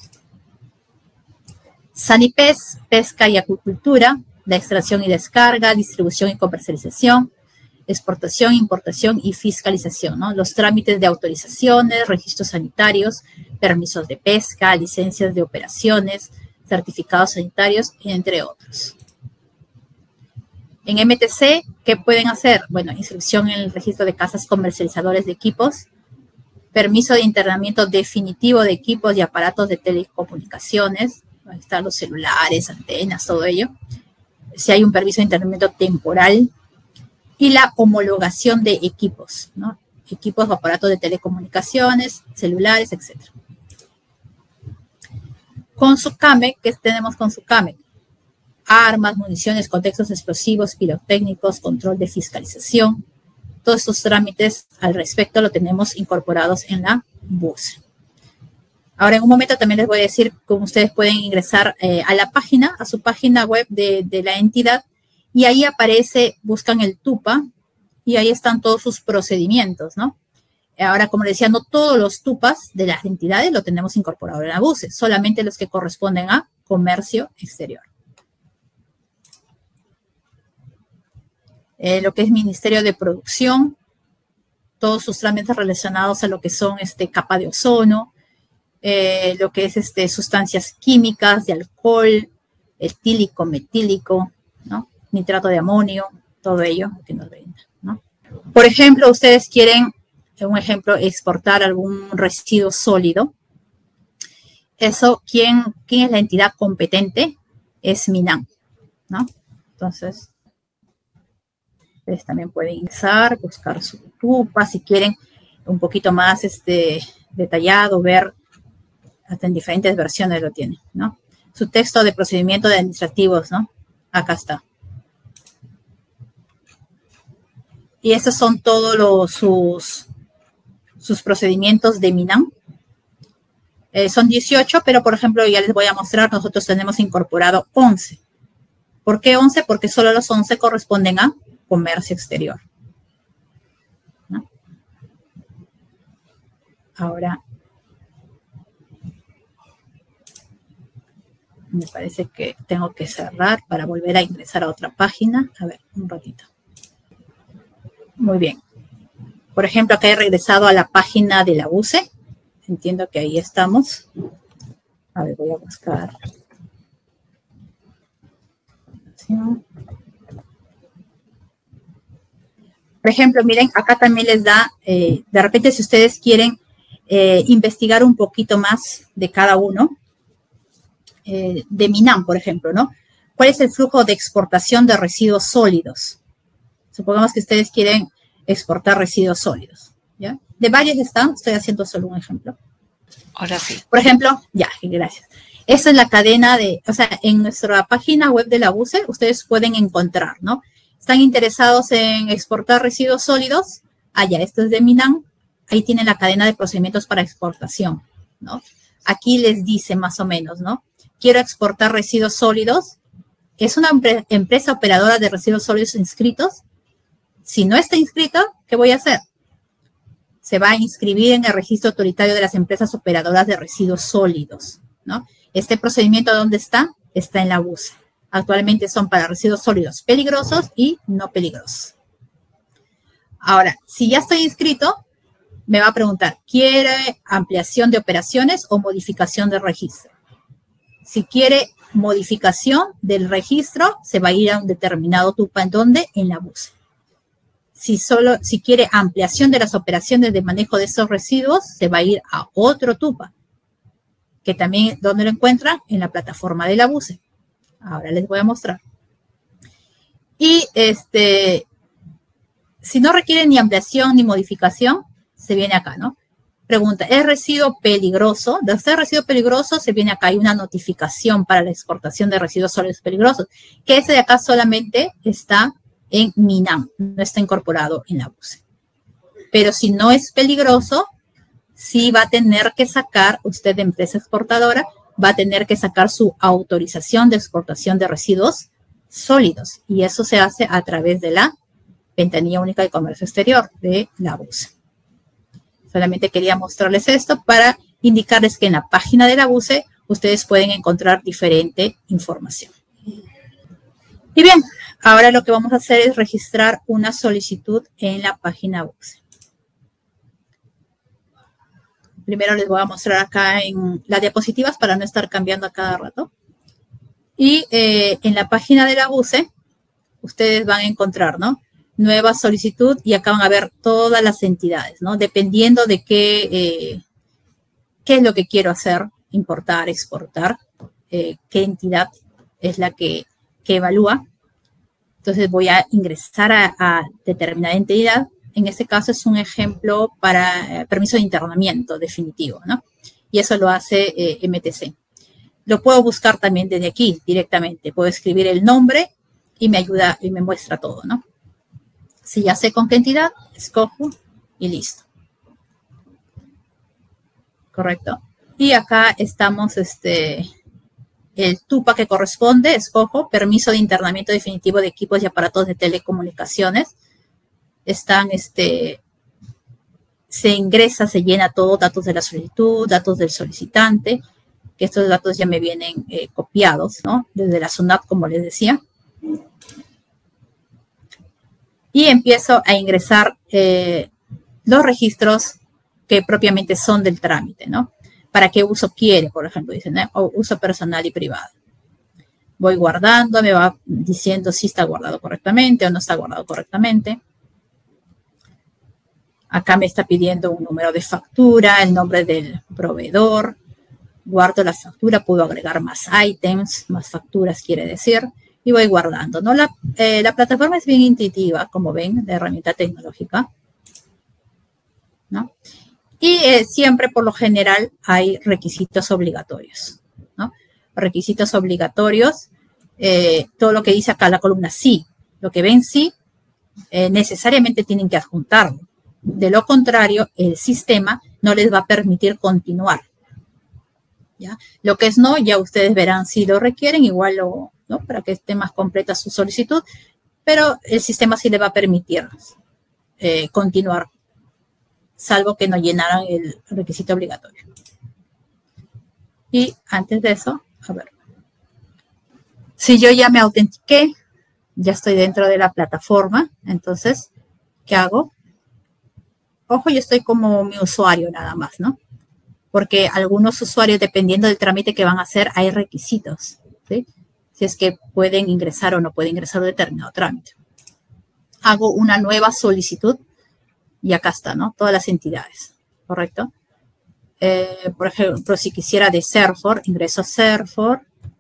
SANIPES, pesca y acuicultura, la extracción y descarga, distribución y comercialización, exportación, importación y fiscalización, ¿no? Los trámites de autorizaciones, registros sanitarios, permisos de pesca, licencias de operaciones, certificados sanitarios, entre otros. En MTC, ¿qué pueden hacer? Bueno, inscripción en el registro de casas comercializadores de equipos, permiso de internamiento definitivo de equipos y aparatos de telecomunicaciones, ahí están los celulares, antenas, todo ello. Si hay un permiso de internamiento temporal, y la homologación de equipos, ¿no? Equipos o aparatos de telecomunicaciones, celulares, etc. Con SUCAMEC, ¿qué tenemos con SUCAMEC? Armas, municiones, contextos explosivos, pirotécnicos, control de fiscalización. Todos estos trámites al respecto lo tenemos incorporados en la BUCE. Ahora, en un momento también les voy a decir cómo ustedes pueden ingresar a la página, a su página web de la entidad, y ahí aparece, buscan el TUPA, y ahí están todos sus procedimientos, ¿no? Ahora, como les decía, no todos los TUPAs de las entidades lo tenemos incorporado en la BUCE, solamente los que corresponden a comercio exterior. Lo que es Ministerio de Producción, todos sus trámites relacionados a lo que son capa de ozono, lo que es sustancias químicas, de alcohol, etílico, metílico, ¿no? Nitrato de amonio, todo ello que nos brinda, ¿no? Por ejemplo, ustedes quieren, un ejemplo, exportar algún residuo sólido. Eso, ¿quién es la entidad competente? Es MINAM, ¿no? Entonces, ustedes también pueden ingresar, buscar su TUPA, si quieren un poquito más detallado, ver, hasta en diferentes versiones lo tienen, ¿no? Su texto de procedimiento de administrativos, ¿no? Acá está. Y esos son todos sus procedimientos de MINAM. Son 18, pero por ejemplo, ya les voy a mostrar, nosotros tenemos incorporado 11. ¿Por qué 11? Porque solo los 11 corresponden a comercio exterior, ¿no? Ahora, me parece que tengo que cerrar para volver a ingresar a otra página. A ver, un ratito. Muy bien. Por ejemplo, acá he regresado a la página de la BUCE. Entiendo que ahí estamos. A ver, voy a buscar. Por ejemplo, miren, acá también les da, de repente si ustedes quieren investigar un poquito más de cada uno, de MINAM, por ejemplo, ¿no? ¿Cuál es el flujo de exportación de residuos sólidos? Supongamos que ustedes quieren exportar residuos sólidos, ¿ya? De varios están, estoy haciendo solo un ejemplo. Ahora sí. Por ejemplo, ya, gracias. Esa es la cadena o sea, en nuestra página web de la BUCE, ustedes pueden encontrar, ¿no? ¿Están interesados en exportar residuos sólidos? Ya, esto es de MINAM. Ahí tienen la cadena de procedimientos para exportación, ¿no? Aquí les dice más o menos, ¿no? Quiero exportar residuos sólidos. ¿Es una empresa operadora de residuos sólidos inscritos? Si no está inscrito, ¿qué voy a hacer? Se va a inscribir en el registro autoritario de las empresas operadoras de residuos sólidos, ¿no? Este procedimiento, ¿dónde está? Está en la BUCE. Actualmente son para residuos sólidos peligrosos y no peligrosos. Ahora, si ya estoy inscrito, me va a preguntar, ¿quiere ampliación de operaciones o modificación del registro? Si quiere modificación del registro, se va a ir a un determinado TUPA. ¿En dónde? En la BUCE. Si quiere ampliación de las operaciones de manejo de esos residuos, se va a ir a otro TUPA, que también, ¿dónde lo encuentran? En la plataforma de la BUCE. Ahora les voy a mostrar. Y si no requiere ni ampliación ni modificación, se viene acá, ¿no? Pregunta, ¿es residuo peligroso? De ser residuo peligroso, se viene acá, hay una notificación para la exportación de residuos sólidos peligrosos, que ese de acá solamente está en MINAM, no está incorporado en la BUCE. Pero si no es peligroso, sí va a tener que sacar, usted de empresa exportadora, va a tener que sacar su autorización de exportación de residuos sólidos. Y eso se hace a través de la Ventanilla Única de Comercio Exterior de la BUCE. Solamente quería mostrarles esto para indicarles que en la página de la BUCE ustedes pueden encontrar diferente información. Y bien, ahora lo que vamos a hacer es registrar una solicitud en la página BUCE. Primero les voy a mostrar acá en las diapositivas para no estar cambiando a cada rato. Y en la página de la BUCE, ustedes van a encontrar, ¿no? Nueva solicitud y acá van a ver todas las entidades, ¿no? Dependiendo de qué es lo que quiero hacer, importar, exportar, qué entidad es la que evalúa. Entonces voy a ingresar a determinada entidad. En este caso es un ejemplo para permiso de internamiento definitivo, ¿no? Y eso lo hace MTC. Lo puedo buscar también desde aquí directamente. Puedo escribir el nombre y me ayuda y me muestra todo, ¿no? Si ya sé con qué entidad, escojo y listo. ¿Correcto? Y acá estamos, el TUPA que corresponde, escojo, permiso de internamiento definitivo de equipos y aparatos de telecomunicaciones. Están, se ingresa, se llena todo, datos de la solicitud, datos del solicitante, que estos datos ya me vienen copiados, ¿no? Desde la SUNAT, como les decía. Y empiezo a ingresar los registros que propiamente son del trámite, ¿no? ¿Para qué uso quiere? Por ejemplo, dicen, ¿no? O uso personal y privado. Voy guardando, me va diciendo si está guardado correctamente o no está guardado correctamente. Acá me está pidiendo un número de factura, el nombre del proveedor. Guardo la factura, puedo agregar más items, más facturas quiere decir, y voy guardando, ¿no? La plataforma es bien intuitiva, como ven, de herramienta tecnológica, ¿no? Y siempre, por lo general, hay requisitos obligatorios, ¿no? Requisitos obligatorios, todo lo que dice acá la columna sí, lo que ven sí, necesariamente tienen que adjuntarlo. De lo contrario, el sistema no les va a permitir continuar. ¿Ya? Lo que es no, ya ustedes verán si lo requieren, igual lo, ¿no? Para que esté más completa su solicitud, pero el sistema sí le va a permitir continuar, salvo que no llenaran el requisito obligatorio. Y antes de eso, a ver, si yo ya me autentiqué, ya estoy dentro de la plataforma, entonces, ¿qué hago? Ojo, yo estoy como mi usuario nada más, ¿no? Porque algunos usuarios, dependiendo del trámite que van a hacer, hay requisitos, ¿sí? Si es que pueden ingresar o no pueden ingresar un determinado trámite. Hago una nueva solicitud y acá está, ¿no? Todas las entidades, ¿correcto? Por ejemplo, si quisiera de Serfor, ingreso a Serfor.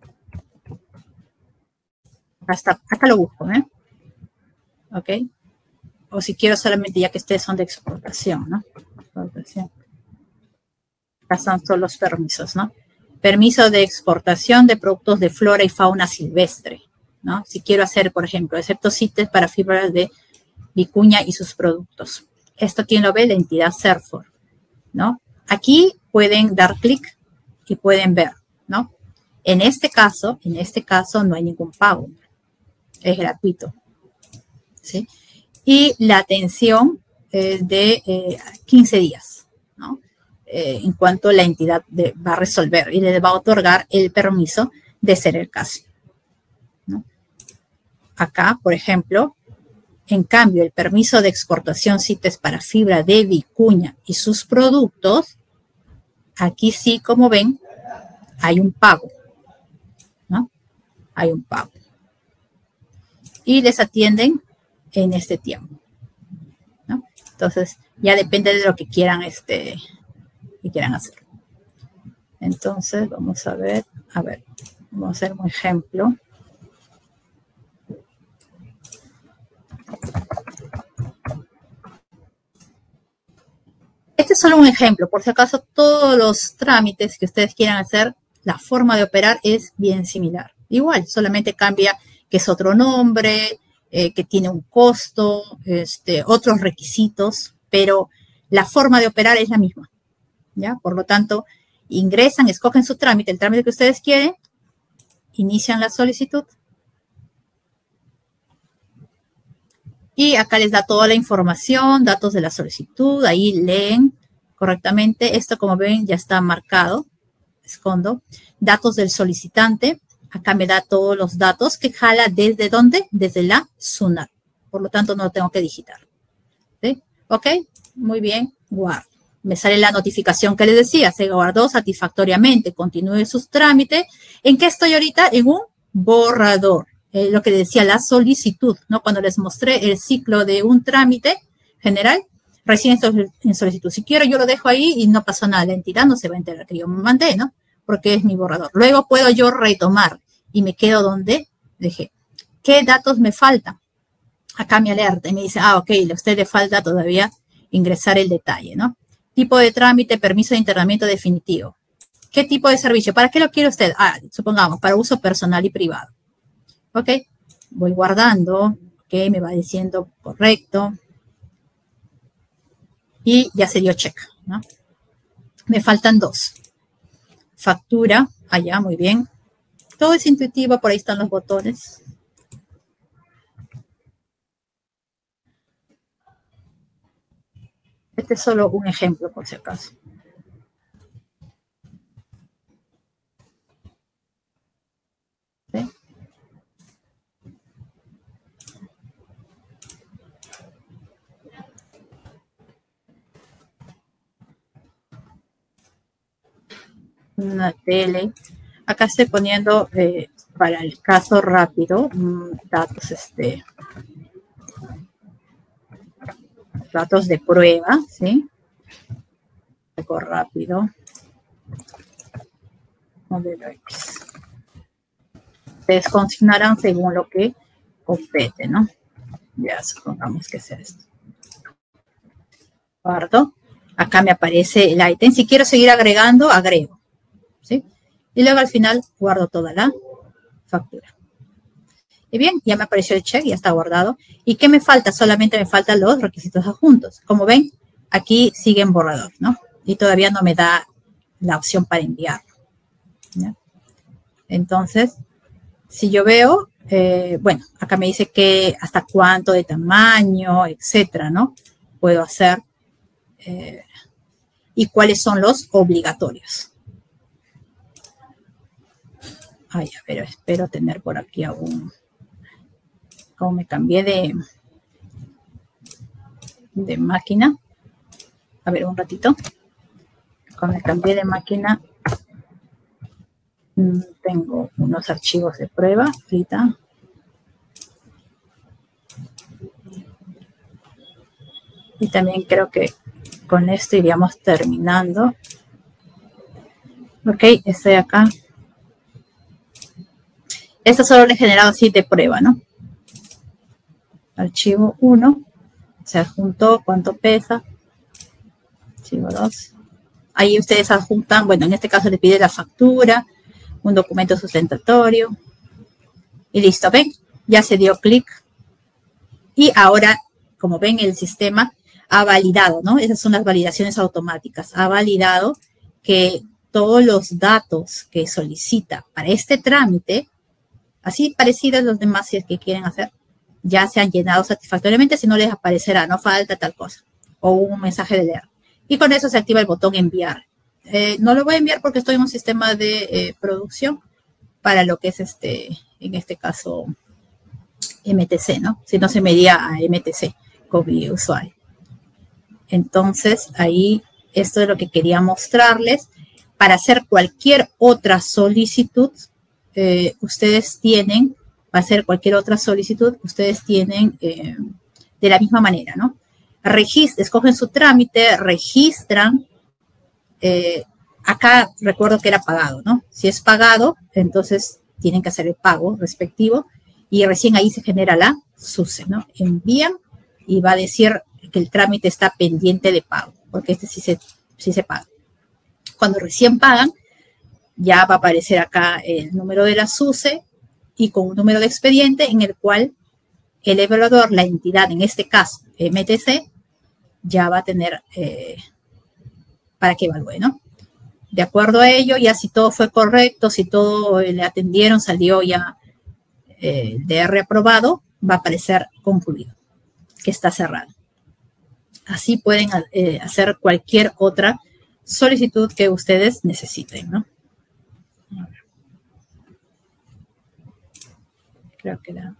Acá está, acá lo busco, ¿eh? ¿Ok? O si quiero solamente, ya que ustedes son de exportación, ¿no? Exportación. Acá están todos los permisos, ¿no? Permiso de exportación de productos de flora y fauna silvestre, ¿no? Si quiero hacer, por ejemplo, excepto CITES para fibras de vicuña y sus productos. Esto, ¿quién lo ve? La entidad Serfor, ¿no? Aquí pueden dar clic y pueden ver, ¿no? En este caso no hay ningún pago. Es gratuito, ¿sí? Y la atención es de 15 días, ¿no? En cuanto la entidad va a resolver y le va a otorgar el permiso de ser el caso, ¿no? Acá, por ejemplo, en cambio, el permiso de exportación CITES para fibra de vicuña y sus productos, aquí sí, como ven, hay un pago, ¿no? Hay un pago. Y les atienden en este tiempo, ¿no? Entonces, ya depende de lo que quieran, que quieran hacer. Entonces, vamos a ver, vamos a hacer un ejemplo. Este es solo un ejemplo, por si acaso todos los trámites que ustedes quieran hacer, la forma de operar es bien similar. Igual, solamente cambia que es otro nombre, que tiene un costo, otros requisitos, pero la forma de operar es la misma, ¿ya? Por lo tanto, ingresan, escogen su trámite, el trámite que ustedes quieren, inician la solicitud. Y acá les da toda la información, datos de la solicitud, ahí leen correctamente. Esto, como ven, ya está marcado. Escondo. Datos del solicitante. Acá me da todos los datos que jala desde ¿dónde? Desde la SUNAT. Por lo tanto, no lo tengo que digitar. ¿Sí? ¿Ok? Muy bien. Guardo. Me sale la notificación que les decía. Se guardó satisfactoriamente. Continúe sus trámites. ¿En qué estoy ahorita? En un borrador. Lo que decía la solicitud, ¿no? Cuando les mostré el ciclo de un trámite general, recién en solicitud. Si quiero, yo lo dejo ahí y no pasó nada. La entidad no se va a enterar que yo me mandé, ¿no? Porque es mi borrador. Luego puedo yo retomar y me quedo donde dejé. ¿Qué datos me faltan? Acá me alerta y me dice, ok, a usted le falta todavía ingresar el detalle, ¿no? Tipo de trámite, permiso de internamiento definitivo. ¿Qué tipo de servicio? ¿Para qué lo quiere usted? Supongamos, para uso personal y privado. Ok, voy guardando, ok, me va diciendo correcto. Y ya se dio check, ¿no? Me faltan 2. factura, allá, muy bien. Todo es intuitivo, por ahí están los botones. Este es solo un ejemplo, por si acaso. ¿Sí? Una tele. Acá estoy poniendo para el caso rápido datos, datos de prueba, ¿sí? Algo rápido. Modelo X. Ustedes consignarán según lo que compete, ¿no? Ya supongamos que sea esto. Guardo. Acá me aparece el ítem. Si quiero seguir agregando, agrego. ¿Sí? Y luego al final guardo toda la factura. Y bien, ya me apareció el check, ya está guardado. ¿Y qué me falta? Solamente me faltan los requisitos adjuntos. Como ven, aquí sigue en borrador, ¿no? Y todavía no me da la opción para enviarlo. ¿Ya? Entonces, si yo veo, bueno, acá me dice que hasta cuánto de tamaño, etcétera, ¿no? Puedo hacer y cuáles son los obligatorios. Ay, a ver, espero tener por aquí algún... Como me cambié de máquina. A ver, un ratito. Como me cambié de máquina, tengo unos archivos de prueba ahorita. Y también creo que con esto iríamos terminando. Ok, estoy acá. Esto solo le he generado así de prueba, ¿no? Archivo 1. Se adjuntó cuánto pesa. Archivo 2. Ahí ustedes adjuntan, bueno, en este caso le pide la factura, un documento sustentatorio. Y listo, ¿ven? Ya se dio clic. Y ahora, como ven, el sistema ha validado, ¿no? Esas son las validaciones automáticas. Ha validado que todos los datos que solicita para este trámite, así parecidos a los demás si es que quieren hacer, ya se han llenado satisfactoriamente, si no les aparecerá, no falta tal cosa, o un mensaje de leer. Y con eso se activa el botón enviar. No lo voy a enviar porque estoy en un sistema de producción para lo que es en este caso, MTC, ¿no? Si no se medía a MTC con mi usuario. Entonces, ahí, esto es lo que quería mostrarles. Para hacer cualquier otra solicitud, ustedes tienen, para hacer cualquier otra solicitud, ustedes tienen de la misma manera, ¿no? Escogen su trámite, registran. Acá recuerdo que era pagado, ¿no? Si es pagado, entonces tienen que hacer el pago respectivo y recién ahí se genera la SUSE, ¿no? Envían y va a decir que el trámite está pendiente de pago, porque sí se paga. Cuando recién pagan, ya va a aparecer acá el número de la SUSE y con un número de expediente en el cual el evaluador, la entidad, en este caso MTC, ya va a tener para que evalúe, ¿no? De acuerdo a ello, ya si todo fue correcto, si todo le atendieron, salió ya DR aprobado, va a aparecer concluido, que está cerrado. Así pueden hacer cualquier otra solicitud que ustedes necesiten, ¿no? Creo que la...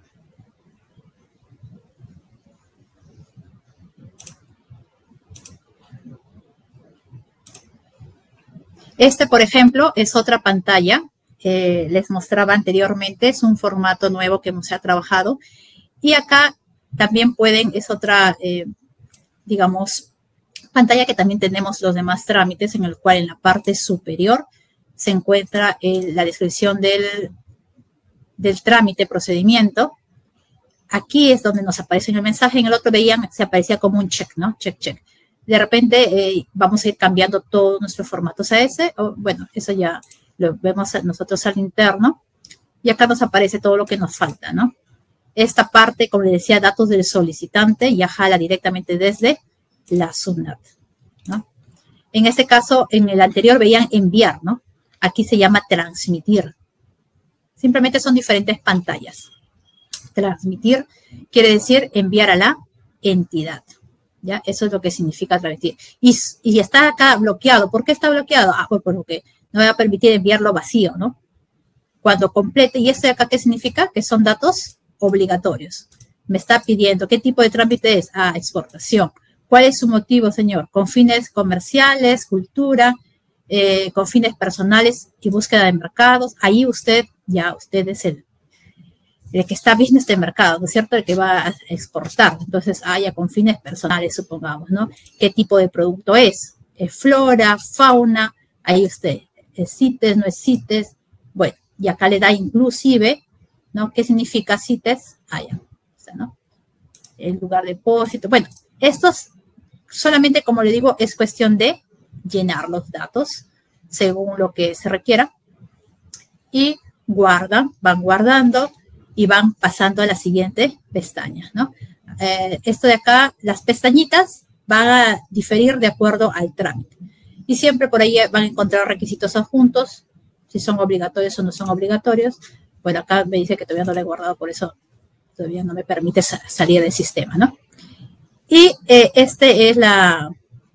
por ejemplo, es otra pantalla. Les mostraba anteriormente, es un formato nuevo que hemos trabajado. Y acá también pueden, es otra, digamos, pantalla que también tenemos los demás trámites, en el cual en la parte superior se encuentra la descripción del trámite, procedimiento. Aquí es donde nos aparece el mensaje. En el otro veían, se aparecía como un check, ¿no? Check, check. De repente vamos a ir cambiando todos nuestros formatos a ese. Bueno, eso ya lo vemos nosotros al interno. Y acá nos aparece todo lo que nos falta, ¿no? Esta parte, como les decía, datos del solicitante, ya jala directamente desde la SUNAT, ¿no? En este caso, en el anterior veían enviar, ¿no? Aquí se llama transmitir. Simplemente son diferentes pantallas. Transmitir quiere decir enviar a la entidad. ¿Ya? Eso es lo que significa transmitir. Y está acá bloqueado. ¿Por qué está bloqueado? Pues porque no me va a permitir enviarlo vacío, ¿no? Cuando complete, ¿y esto de acá qué significa? Que son datos obligatorios. Me está pidiendo, ¿qué tipo de trámite es? Exportación. ¿Cuál es su motivo, señor? Con fines comerciales, cultura, con fines personales y búsqueda de mercados. Ahí usted es el que está viendo este mercado, ¿no es cierto? El que va a exportar. Entonces, ya con fines personales, supongamos, ¿no? ¿Qué tipo de producto es? Flora, fauna, ahí usted, ¿es CITES, no es CITES? Bueno, y acá le da inclusive, ¿no? ¿Qué significa CITES? Ya, o sea, ¿no? El lugar de depósito. Bueno, estos solamente, como le digo, es cuestión de llenar los datos según lo que se requiera y van guardando y van pasando a la siguiente pestaña, ¿no? Esto de acá, las pestañitas van a diferir de acuerdo al trámite. Y siempre por ahí van a encontrar requisitos adjuntos, si son obligatorios o no son obligatorios. Bueno, acá me dice que todavía no lo he guardado, por eso todavía no me permite salir del sistema, ¿no? Y este es la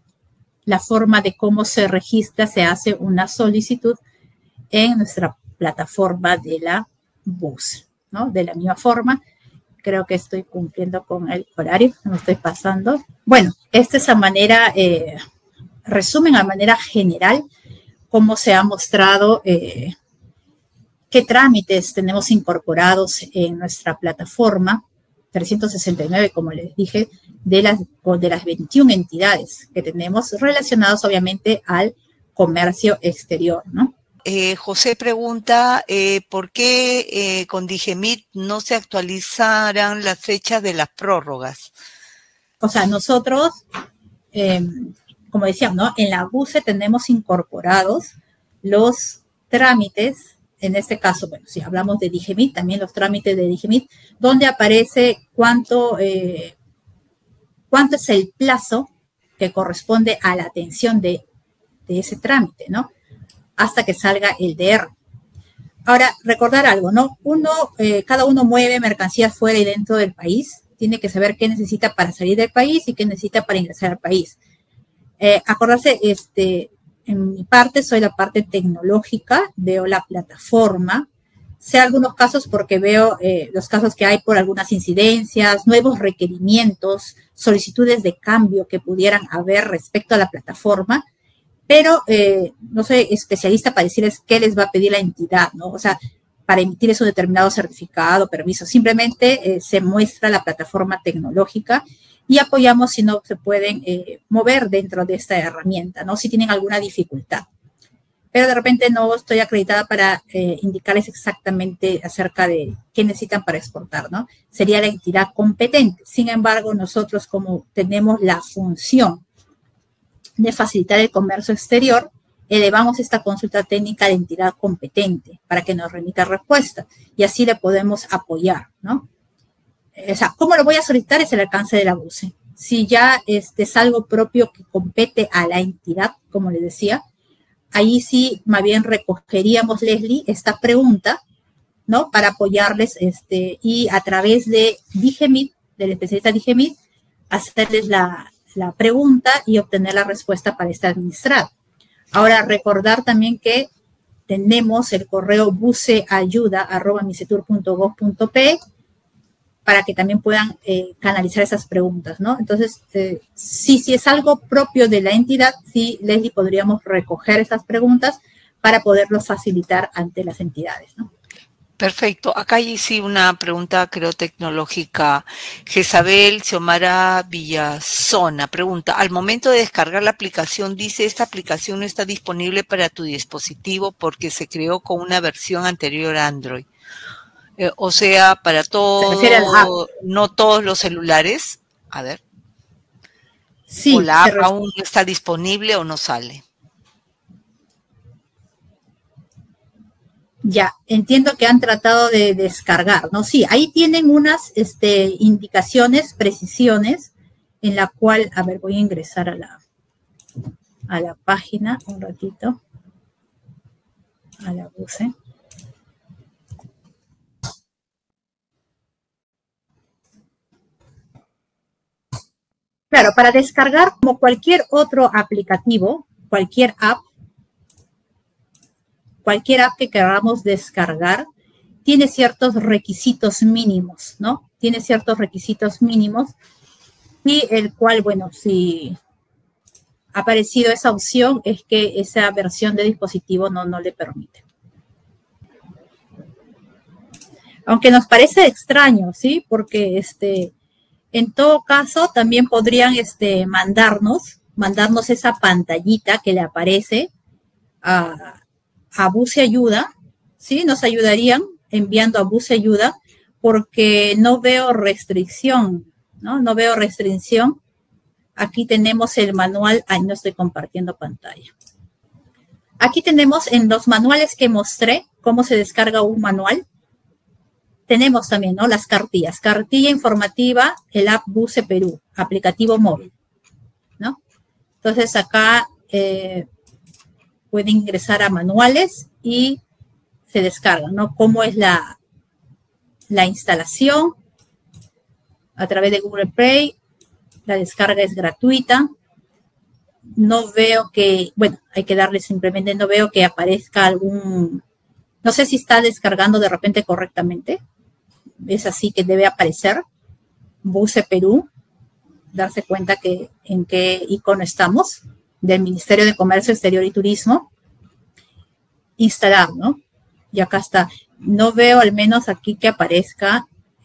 forma de cómo se registra, se hace una solicitud en nuestra plataforma de la BUS, ¿no? De la misma forma, creo que estoy cumpliendo con el horario, no me estoy pasando. Bueno, esta es a manera, resumen a manera general, cómo se ha mostrado, qué trámites tenemos incorporados en nuestra plataforma 369, como les dije, de las 21 entidades que tenemos relacionadas obviamente al comercio exterior, ¿no? José pregunta, ¿por qué con Digemit no se actualizarán las fechas de las prórrogas? O sea, nosotros, como decíamos, ¿no? En la BUSE tenemos incorporados los trámites, en este caso, bueno, si hablamos de Digemit, también los trámites de Digemit, donde aparece cuánto es el plazo que corresponde a la atención de ese trámite, ¿no? Hasta que salga el DR. Ahora, recordar algo, ¿no? Cada uno mueve mercancías fuera y dentro del país. Tiene que saber qué necesita para salir del país y qué necesita para ingresar al país. Acordarse, en mi parte, soy la parte tecnológica, veo la plataforma. Sé algunos casos porque veo los casos que hay por algunas incidencias, nuevos requerimientos, solicitudes de cambio que pudieran haber respecto a la plataforma. Pero no soy especialista para decirles qué les va a pedir la entidad, ¿no? O sea, para emitir un determinado certificado, permiso. Simplemente se muestra la plataforma tecnológica y apoyamos si no se pueden mover dentro de esta herramienta, ¿no? Si tienen alguna dificultad. Pero de repente no estoy acreditada para indicarles exactamente acerca de qué necesitan para exportar, ¿no? Sería la entidad competente. Sin embargo, nosotros como tenemos la función de facilitar el comercio exterior, elevamos esta consulta técnica a la entidad competente para que nos remita respuesta y así le podemos apoyar, ¿no? O sea, ¿cómo lo voy a solicitar? Es el alcance de la BUSE. Si ya es algo propio que compete a la entidad, como les decía, ahí sí, más bien recogeríamos, Leslie, esta pregunta, ¿no? Para apoyarles y a través de Digemit, del especialista Digemit, hacerles la pregunta y obtener la respuesta para este administrado. Ahora, recordar también que tenemos el correo buseayuda@micetur.gov.pe para que también puedan canalizar esas preguntas, ¿no? Entonces, si es algo propio de la entidad, sí, Leslie, podríamos recoger esas preguntas para poderlos facilitar ante las entidades, ¿no? Perfecto. Acá hay sí una pregunta, creo, tecnológica. Jezabel Xiomara Villazona pregunta, al momento de descargar la aplicación, dice, esta aplicación no está disponible para tu dispositivo porque se creó con una versión anterior a Android. O sea, para todo, no todos los celulares. A ver. Sí. O la app aún no está disponible o no sale. Ya, entiendo que han tratado de descargar, ¿no? Sí, ahí tienen unas indicaciones, precisiones, en la cual, a ver, voy a ingresar a la página un ratito. a la BUCE. Claro, para descargar como cualquier otro aplicativo, cualquier app que queramos descargar, tiene ciertos requisitos mínimos, ¿no? Tiene ciertos requisitos mínimos y el cual, bueno, si ha aparecido esa opción es que esa versión de dispositivo no le permite. Aunque nos parece extraño, ¿sí? Porque en todo caso también podrían mandarnos esa pantallita que le aparece a BUCE Ayuda, ¿sí? Nos ayudarían enviando a BUCE Ayuda porque no veo restricción, ¿no? No veo restricción. Aquí tenemos el manual, no estoy compartiendo pantalla. Aquí tenemos en los manuales que mostré cómo se descarga un manual. Tenemos también, ¿no? Las cartillas. Cartilla informativa, el app BUCE Perú, aplicativo móvil, ¿no? Entonces acá pueden ingresar a manuales y se descargan, ¿no? Cómo es la instalación a través de Google Play. La descarga es gratuita. No veo que, bueno, hay que darle simplemente, no veo que aparezca algún, no sé si está descargando de repente correctamente. Es así que debe aparecer BUCE Perú, darse cuenta que en qué icono estamos, del Ministerio de Comercio Exterior y Turismo, instalar, ¿no? Y acá está. No veo al menos aquí que aparezca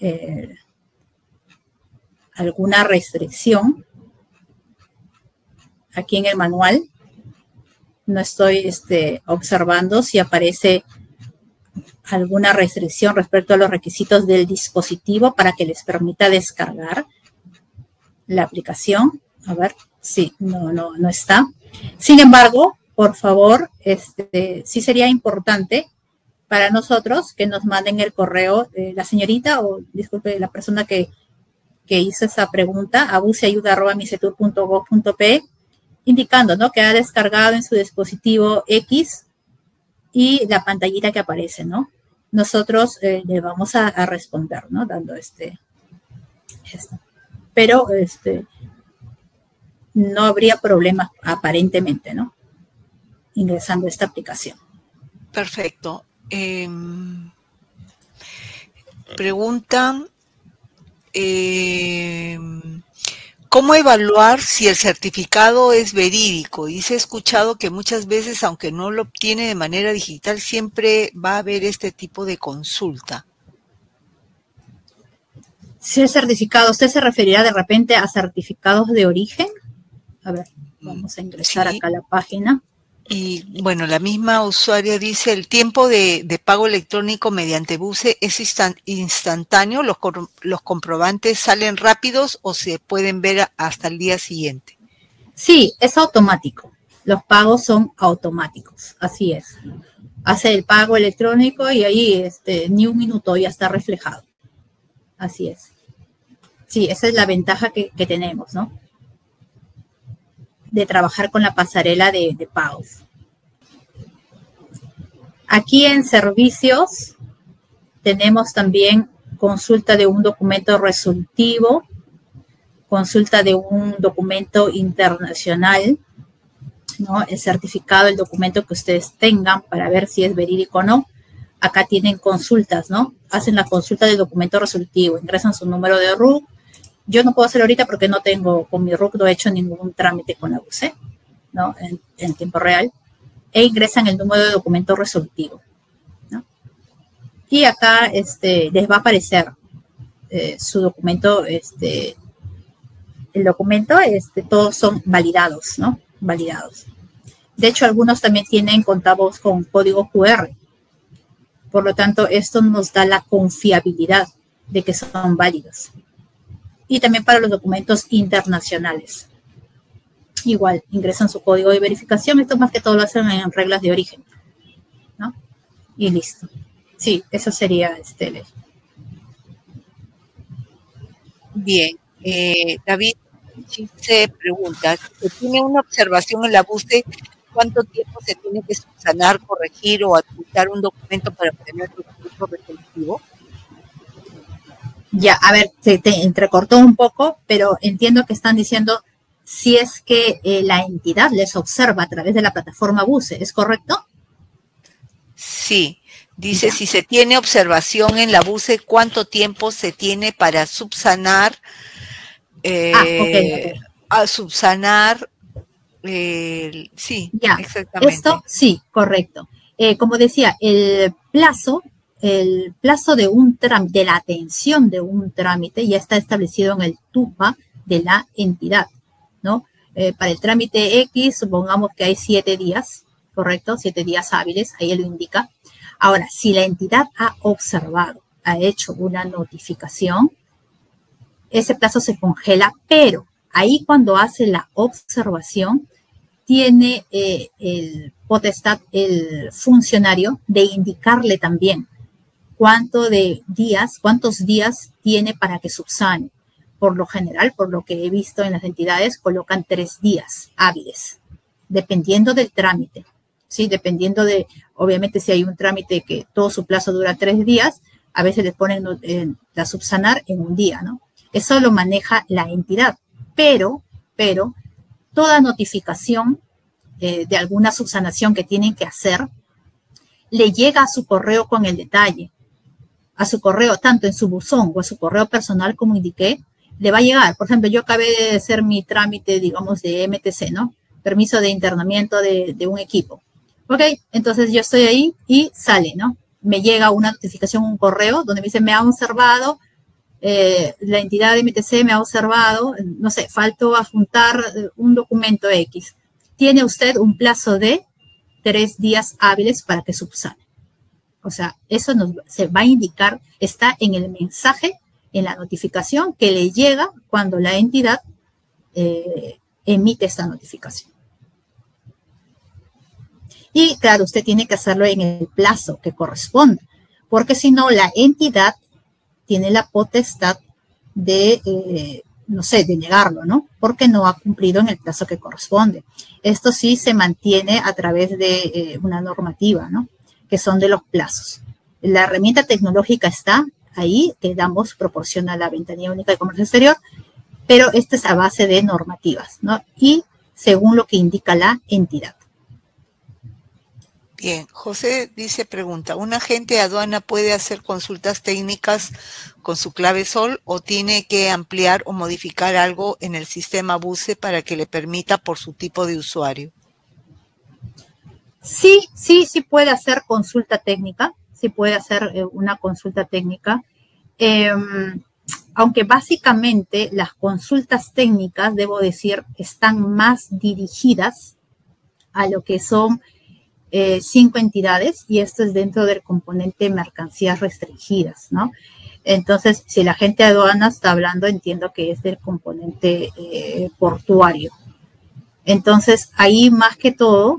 alguna restricción. Aquí en el manual no estoy observando si aparece alguna restricción respecto a los requisitos del dispositivo para que les permita descargar la aplicación. A ver, sí, no está. Sin embargo, por favor, sí sería importante para nosotros que nos manden el correo, la señorita, o disculpe, la persona que hizo esa pregunta, a buceayuda@micetur.gov.pe, indicando, ¿no?, que ha descargado en su dispositivo X y la pantallita que aparece, ¿no? Nosotros le vamos a responder, ¿no? Dando esto. Pero no habría problema aparentemente, ¿no? Ingresando a esta aplicación. Perfecto. Preguntan, ¿cómo evaluar si el certificado es verídico? Y se ha escuchado que muchas veces, aunque no lo obtiene de manera digital, siempre va a haber este tipo de consulta. Si el certificado, ¿usted se referirá de repente a certificados de origen? A ver, vamos a ingresar acá a la página. Y bueno, la misma usuaria dice, el tiempo de pago electrónico mediante BUCE es instantáneo, los comprobantes salen rápidos o se pueden ver hasta el día siguiente. Sí, es automático. Los pagos son automáticos, así es. Hace el pago electrónico y ahí ni un minuto ya está reflejado. Así es. Sí, esa es la ventaja que tenemos, ¿no? De trabajar con la pasarela de pagos. Aquí en servicios tenemos también consulta de un documento resolutivo, consulta de un documento internacional, ¿no? El certificado, el documento que ustedes tengan para ver si es verídico o no. Acá tienen consultas, ¿no? Hacen la consulta del documento resolutivo, ingresan su número de RUC. Yo no puedo hacerlo ahorita porque no tengo, con mi RUC no he hecho ningún trámite con la BUCE, ¿no? En tiempo real. E ingresan el número de documento resolutivo, ¿no? Y acá les va a aparecer su documento, el documento, todos son validados, ¿no? Validados. De hecho, algunos también tienen contamos con código QR. Por lo tanto, esto nos da la confiabilidad de que son válidos. Y también para los documentos internacionales. Igual, ingresan su código de verificación. Esto más que todo lo hacen en reglas de origen, ¿no? Y listo. Sí, eso sería Bien. David se pregunta, tiene una observación en la BUCE cuánto tiempo se tiene que subsanar, corregir o adjuntar un documento para obtener el recurso resolutivo? Ya, a ver, se te entrecortó un poco, pero entiendo que están diciendo si es que la entidad les observa a través de la plataforma BUCE, ¿es correcto? Sí, dice Ya. si se tiene observación en la BUCE, ¿cuánto tiempo se tiene para subsanar? Ok. A subsanar, sí, Ya, esto exactamente. sí, correcto. Como decía, el plazo de un trámite, de la atención de un trámite ya está establecido en el TUPA de la entidad, ¿no? Para el trámite X, supongamos que hay 7 días, ¿correcto? 7 días hábiles, ahí lo indica. Ahora, si la entidad ha observado, ha hecho una notificación, ese plazo se congela, pero ahí cuando hace la observación, tiene el potestad, el funcionario, de indicarle también cuántos días tiene para que subsane. Por lo general, por lo que he visto en las entidades, colocan 3 días hábiles, dependiendo del trámite. ¿Sí? Dependiendo de, obviamente, si hay un trámite que todo su plazo dura 3 días, a veces les ponen la subsanar en un día, ¿no? Eso lo maneja la entidad, pero toda notificación de alguna subsanación que tienen que hacer, le llega a su correo con el detalle, a su correo, tanto en su buzón o a su correo personal, como indiqué, le va a llegar. Por ejemplo, yo acabé de hacer mi trámite, digamos, de MTC, ¿no? Permiso de internamiento de un equipo. Ok, entonces yo estoy ahí y sale, ¿no? Me llega una notificación, un correo, donde me dice, me ha observado, la entidad de MTC me ha observado, no sé, faltó adjuntar un documento X. Tiene usted un plazo de 3 días hábiles para que subsane. O sea, eso se va a indicar, está en el mensaje, en la notificación que le llega cuando la entidad emite esta notificación. Y claro, usted tiene que hacerlo en el plazo que corresponda, porque si no, la entidad tiene la potestad de, no sé, de negarlo, ¿no? Porque no ha cumplido en el plazo que corresponde. Esto sí se mantiene a través de una normativa, ¿no? Que son de los plazos. La herramienta tecnológica está ahí, que damos, proporciona la Ventanilla Única de Comercio Exterior, pero esta es a base de normativas, ¿no? Y según lo que indica la entidad. Bien, José dice, pregunta, ¿un agente de aduana puede hacer consultas técnicas con su clave SOL o tiene que ampliar o modificar algo en el sistema BUCE para que le permita por su tipo de usuario? Sí puede hacer consulta técnica, sí puede hacer una consulta técnica, aunque básicamente las consultas técnicas, debo decir, están más dirigidas a lo que son 5 entidades, y esto es dentro del componente mercancías restringidas, ¿no? Entonces, si la gente de aduanas está hablando, entiendo que es del componente portuario. Entonces, ahí más que todo,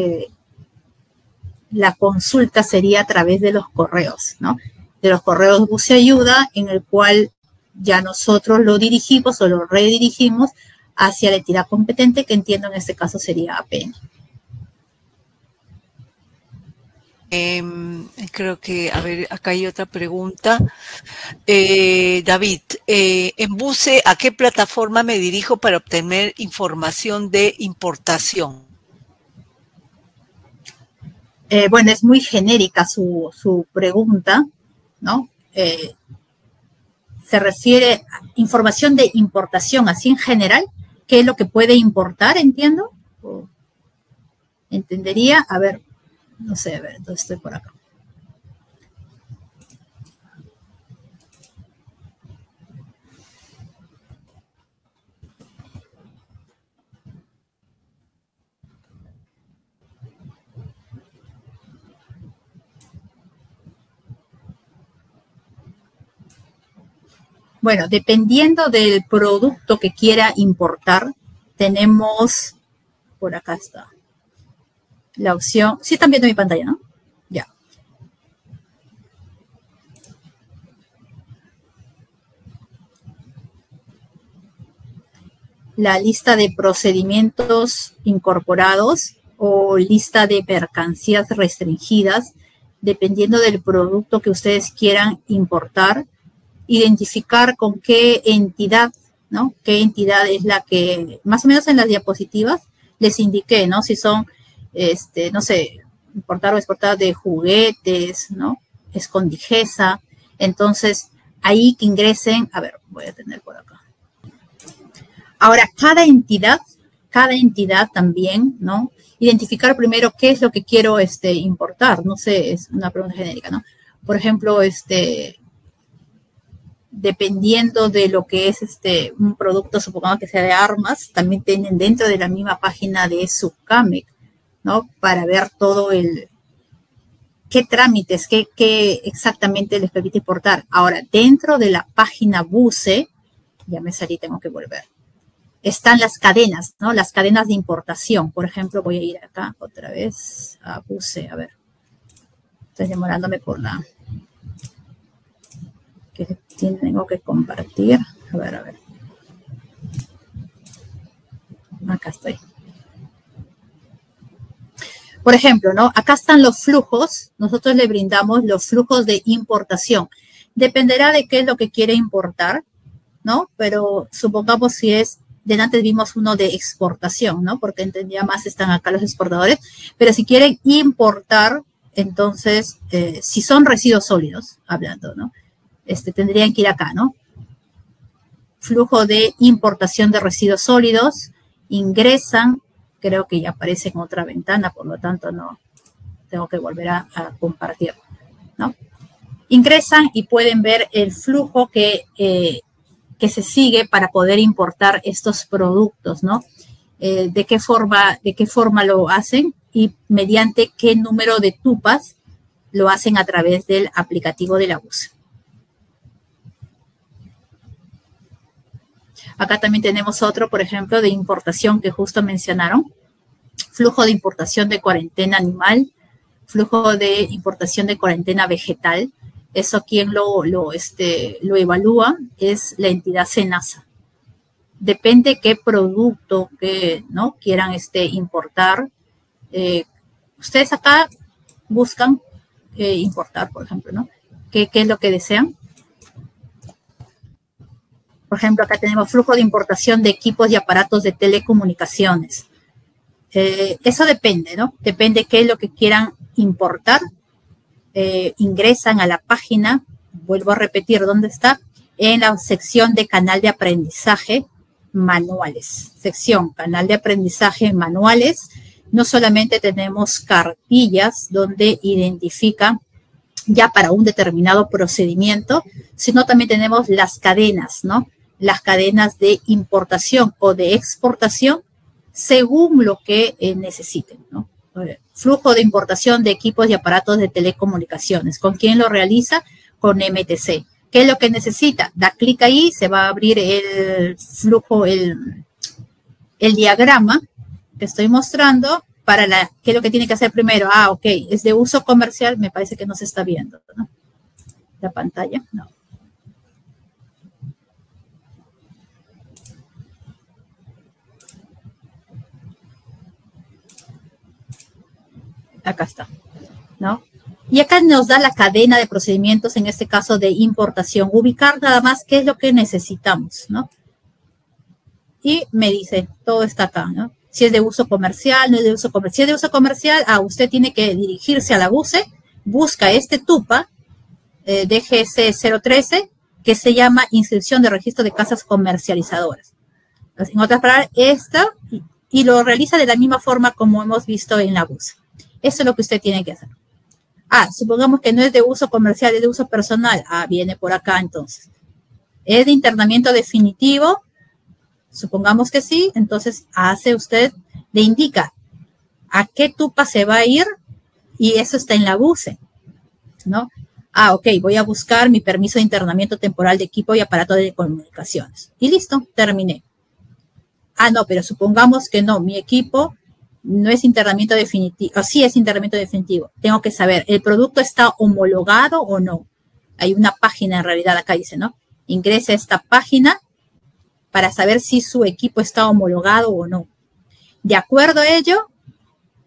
la consulta sería a través de los correos, ¿no? De los correos BUCE Ayuda, en el cual ya nosotros lo dirigimos o lo redirigimos hacia la entidad competente, que entiendo en este caso sería APN. Creo que, a ver, acá hay otra pregunta. David, en BUCE, ¿a qué plataforma me dirijo para obtener información de importación? Bueno, es muy genérica su pregunta, ¿no? Se refiere a información de importación, así en general, ¿qué es lo que puede importar? ¿Entiendo? Entendería, a ver, no sé, a ver, entonces estoy por acá. Bueno, dependiendo del producto que quiera importar, tenemos, por acá está, la opción, sí están viendo mi pantalla, ¿no? Ya. La lista de procedimientos incorporados o lista de mercancías restringidas, dependiendo del producto que ustedes quieran importar, identificar con qué entidad, ¿no? Qué entidad es la que, más o menos en las diapositivas, les indiqué, ¿no? Si son, no sé, importar o exportar de juguetes, ¿no? Escondijeza. Entonces, ahí que ingresen, a ver, voy a tener por acá. Ahora, cada entidad también, ¿no? Identificar primero qué es lo que quiero importar. No sé, es una pregunta genérica, ¿no? Por ejemplo, dependiendo de lo que es un producto, supongamos que sea de armas, también tienen dentro de la misma página de SUBCAMEC, ¿no? Para ver todo qué trámites, qué exactamente les permite importar. Ahora, dentro de la página BUCE, ya me salí, tengo que volver, están las cadenas, ¿no? Las cadenas de importación. Por ejemplo, voy a ir acá otra vez a BUCE, a ver. Estoy demorándome por la que tengo que compartir. A ver. Acá estoy. Por ejemplo, ¿no? Acá están los flujos. Nosotros le brindamos los flujos de importación. Dependerá de qué es lo que quiere importar, ¿no? Pero supongamos si es, delante vimos uno de exportación, ¿no? Porque entendía más, están acá los exportadores. Pero si quieren importar, entonces, si son residuos sólidos, hablando, ¿no? Tendrían que ir acá, ¿no? Flujo de importación de residuos sólidos. Ingresan. Creo que ya aparece en otra ventana, por lo tanto no tengo que volver a compartir, ¿no? Ingresan y pueden ver el flujo que se sigue para poder importar estos productos, ¿no? De qué forma lo hacen y mediante qué número de tupas lo hacen a través del aplicativo de la BUCE. Acá también tenemos otro, por ejemplo, de importación que justo mencionaron. Flujo de importación de cuarentena animal, flujo de importación de cuarentena vegetal. Eso quien lo evalúa es la entidad SENASA. Depende qué producto ¿no? quieran importar. Ustedes acá buscan importar, por ejemplo, ¿no? ¿Qué es lo que desean? Por ejemplo, acá tenemos flujo de importación de equipos y aparatos de telecomunicaciones. Eso depende, ¿no? Depende qué es lo que quieran importar. Ingresan a la página, vuelvo a repetir, ¿dónde está? En la sección de canal de aprendizaje manuales. Sección canal de aprendizaje manuales. No solamente tenemos cartillas donde identifica ya para un determinado procedimiento, sino también tenemos las cadenas, ¿no? Las cadenas de importación o de exportación según lo que necesiten, ¿no? Flujo de importación de equipos y aparatos de telecomunicaciones. ¿Con quién lo realiza? Con MTC. ¿Qué es lo que necesita? Da clic ahí, se va a abrir el flujo, el diagrama que estoy mostrando para ¿qué es lo que tiene que hacer primero? Ah, ok, es de uso comercial, me parece que no se está viendo, ¿no? La pantalla, no. Acá está, ¿no? Y acá nos da la cadena de procedimientos, en este caso de importación. Ubicar nada más qué es lo que necesitamos, ¿no? Y me dice, todo está acá, ¿no? Si es de uso comercial, no es de uso comercial. Si es de uso comercial, usted tiene que dirigirse a la BUCE, busca TUPA, DGS 013, que se llama Inscripción de Registro de Casas Comercializadoras. En otras palabras, y lo realiza de la misma forma como hemos visto en la BUCE. Eso es lo que usted tiene que hacer. Supongamos que no es de uso comercial, es de uso personal. Viene por acá entonces. ¿Es de internamiento definitivo? Supongamos que sí, entonces le indica a qué tupa se va a ir y eso está en la BUCE, ¿no? Ok, voy a buscar mi permiso de internamiento temporal de equipo y aparato de comunicaciones. Y listo, terminé. No, pero supongamos que no, mi equipo no es internamiento definitivo, sí es internamiento definitivo. Tengo que saber, ¿el producto está homologado o no? Hay una página en realidad acá dice, ¿no? Ingrese a esta página para saber si su equipo está homologado o no. De acuerdo a ello,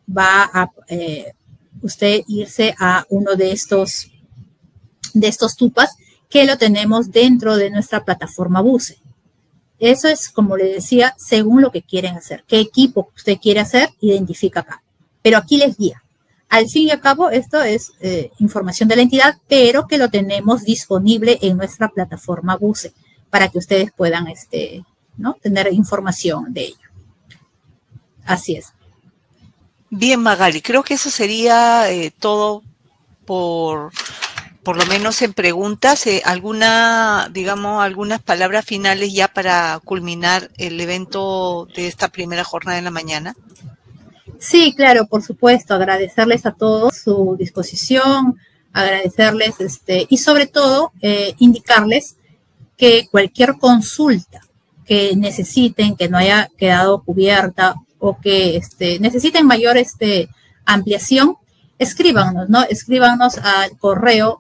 va a usted irse a uno de estos tupas que lo tenemos dentro de nuestra plataforma Buse. Eso es, como le decía, según lo que quieren hacer. ¿Qué equipo usted quiere hacer? Identifica acá. Pero aquí les guía. Al fin y al cabo, esto es información de la entidad, pero que lo tenemos disponible en nuestra plataforma Buse para que ustedes puedan ¿no? tener información de ello. Así es. Bien, Magali, creo que eso sería todo por lo menos en preguntas. Algunas palabras finales ya para culminar el evento de esta primera jornada de la mañana. Sí, claro, por supuesto, agradecerles a todos su disposición, agradecerles y sobre todo indicarles que cualquier consulta que necesiten, que no haya quedado cubierta o que necesiten mayor ampliación, escríbanos, ¿no? Escríbanos al correo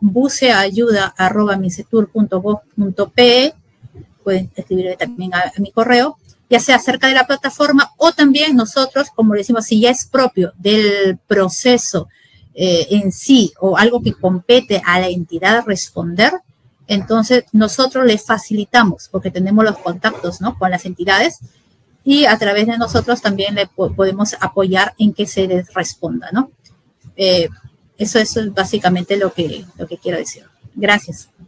buceayuda@mincetur.gov.pe. Pueden escribirme también a mi correo, ya sea acerca de la plataforma o también nosotros, como le decimos, si ya es propio del proceso en sí o algo que compete a la entidad responder, entonces nosotros les facilitamos porque tenemos los contactos, ¿no? con las entidades y a través de nosotros también le podemos apoyar en que se les responda, ¿no? Eso es básicamente lo que quiero decir. Gracias.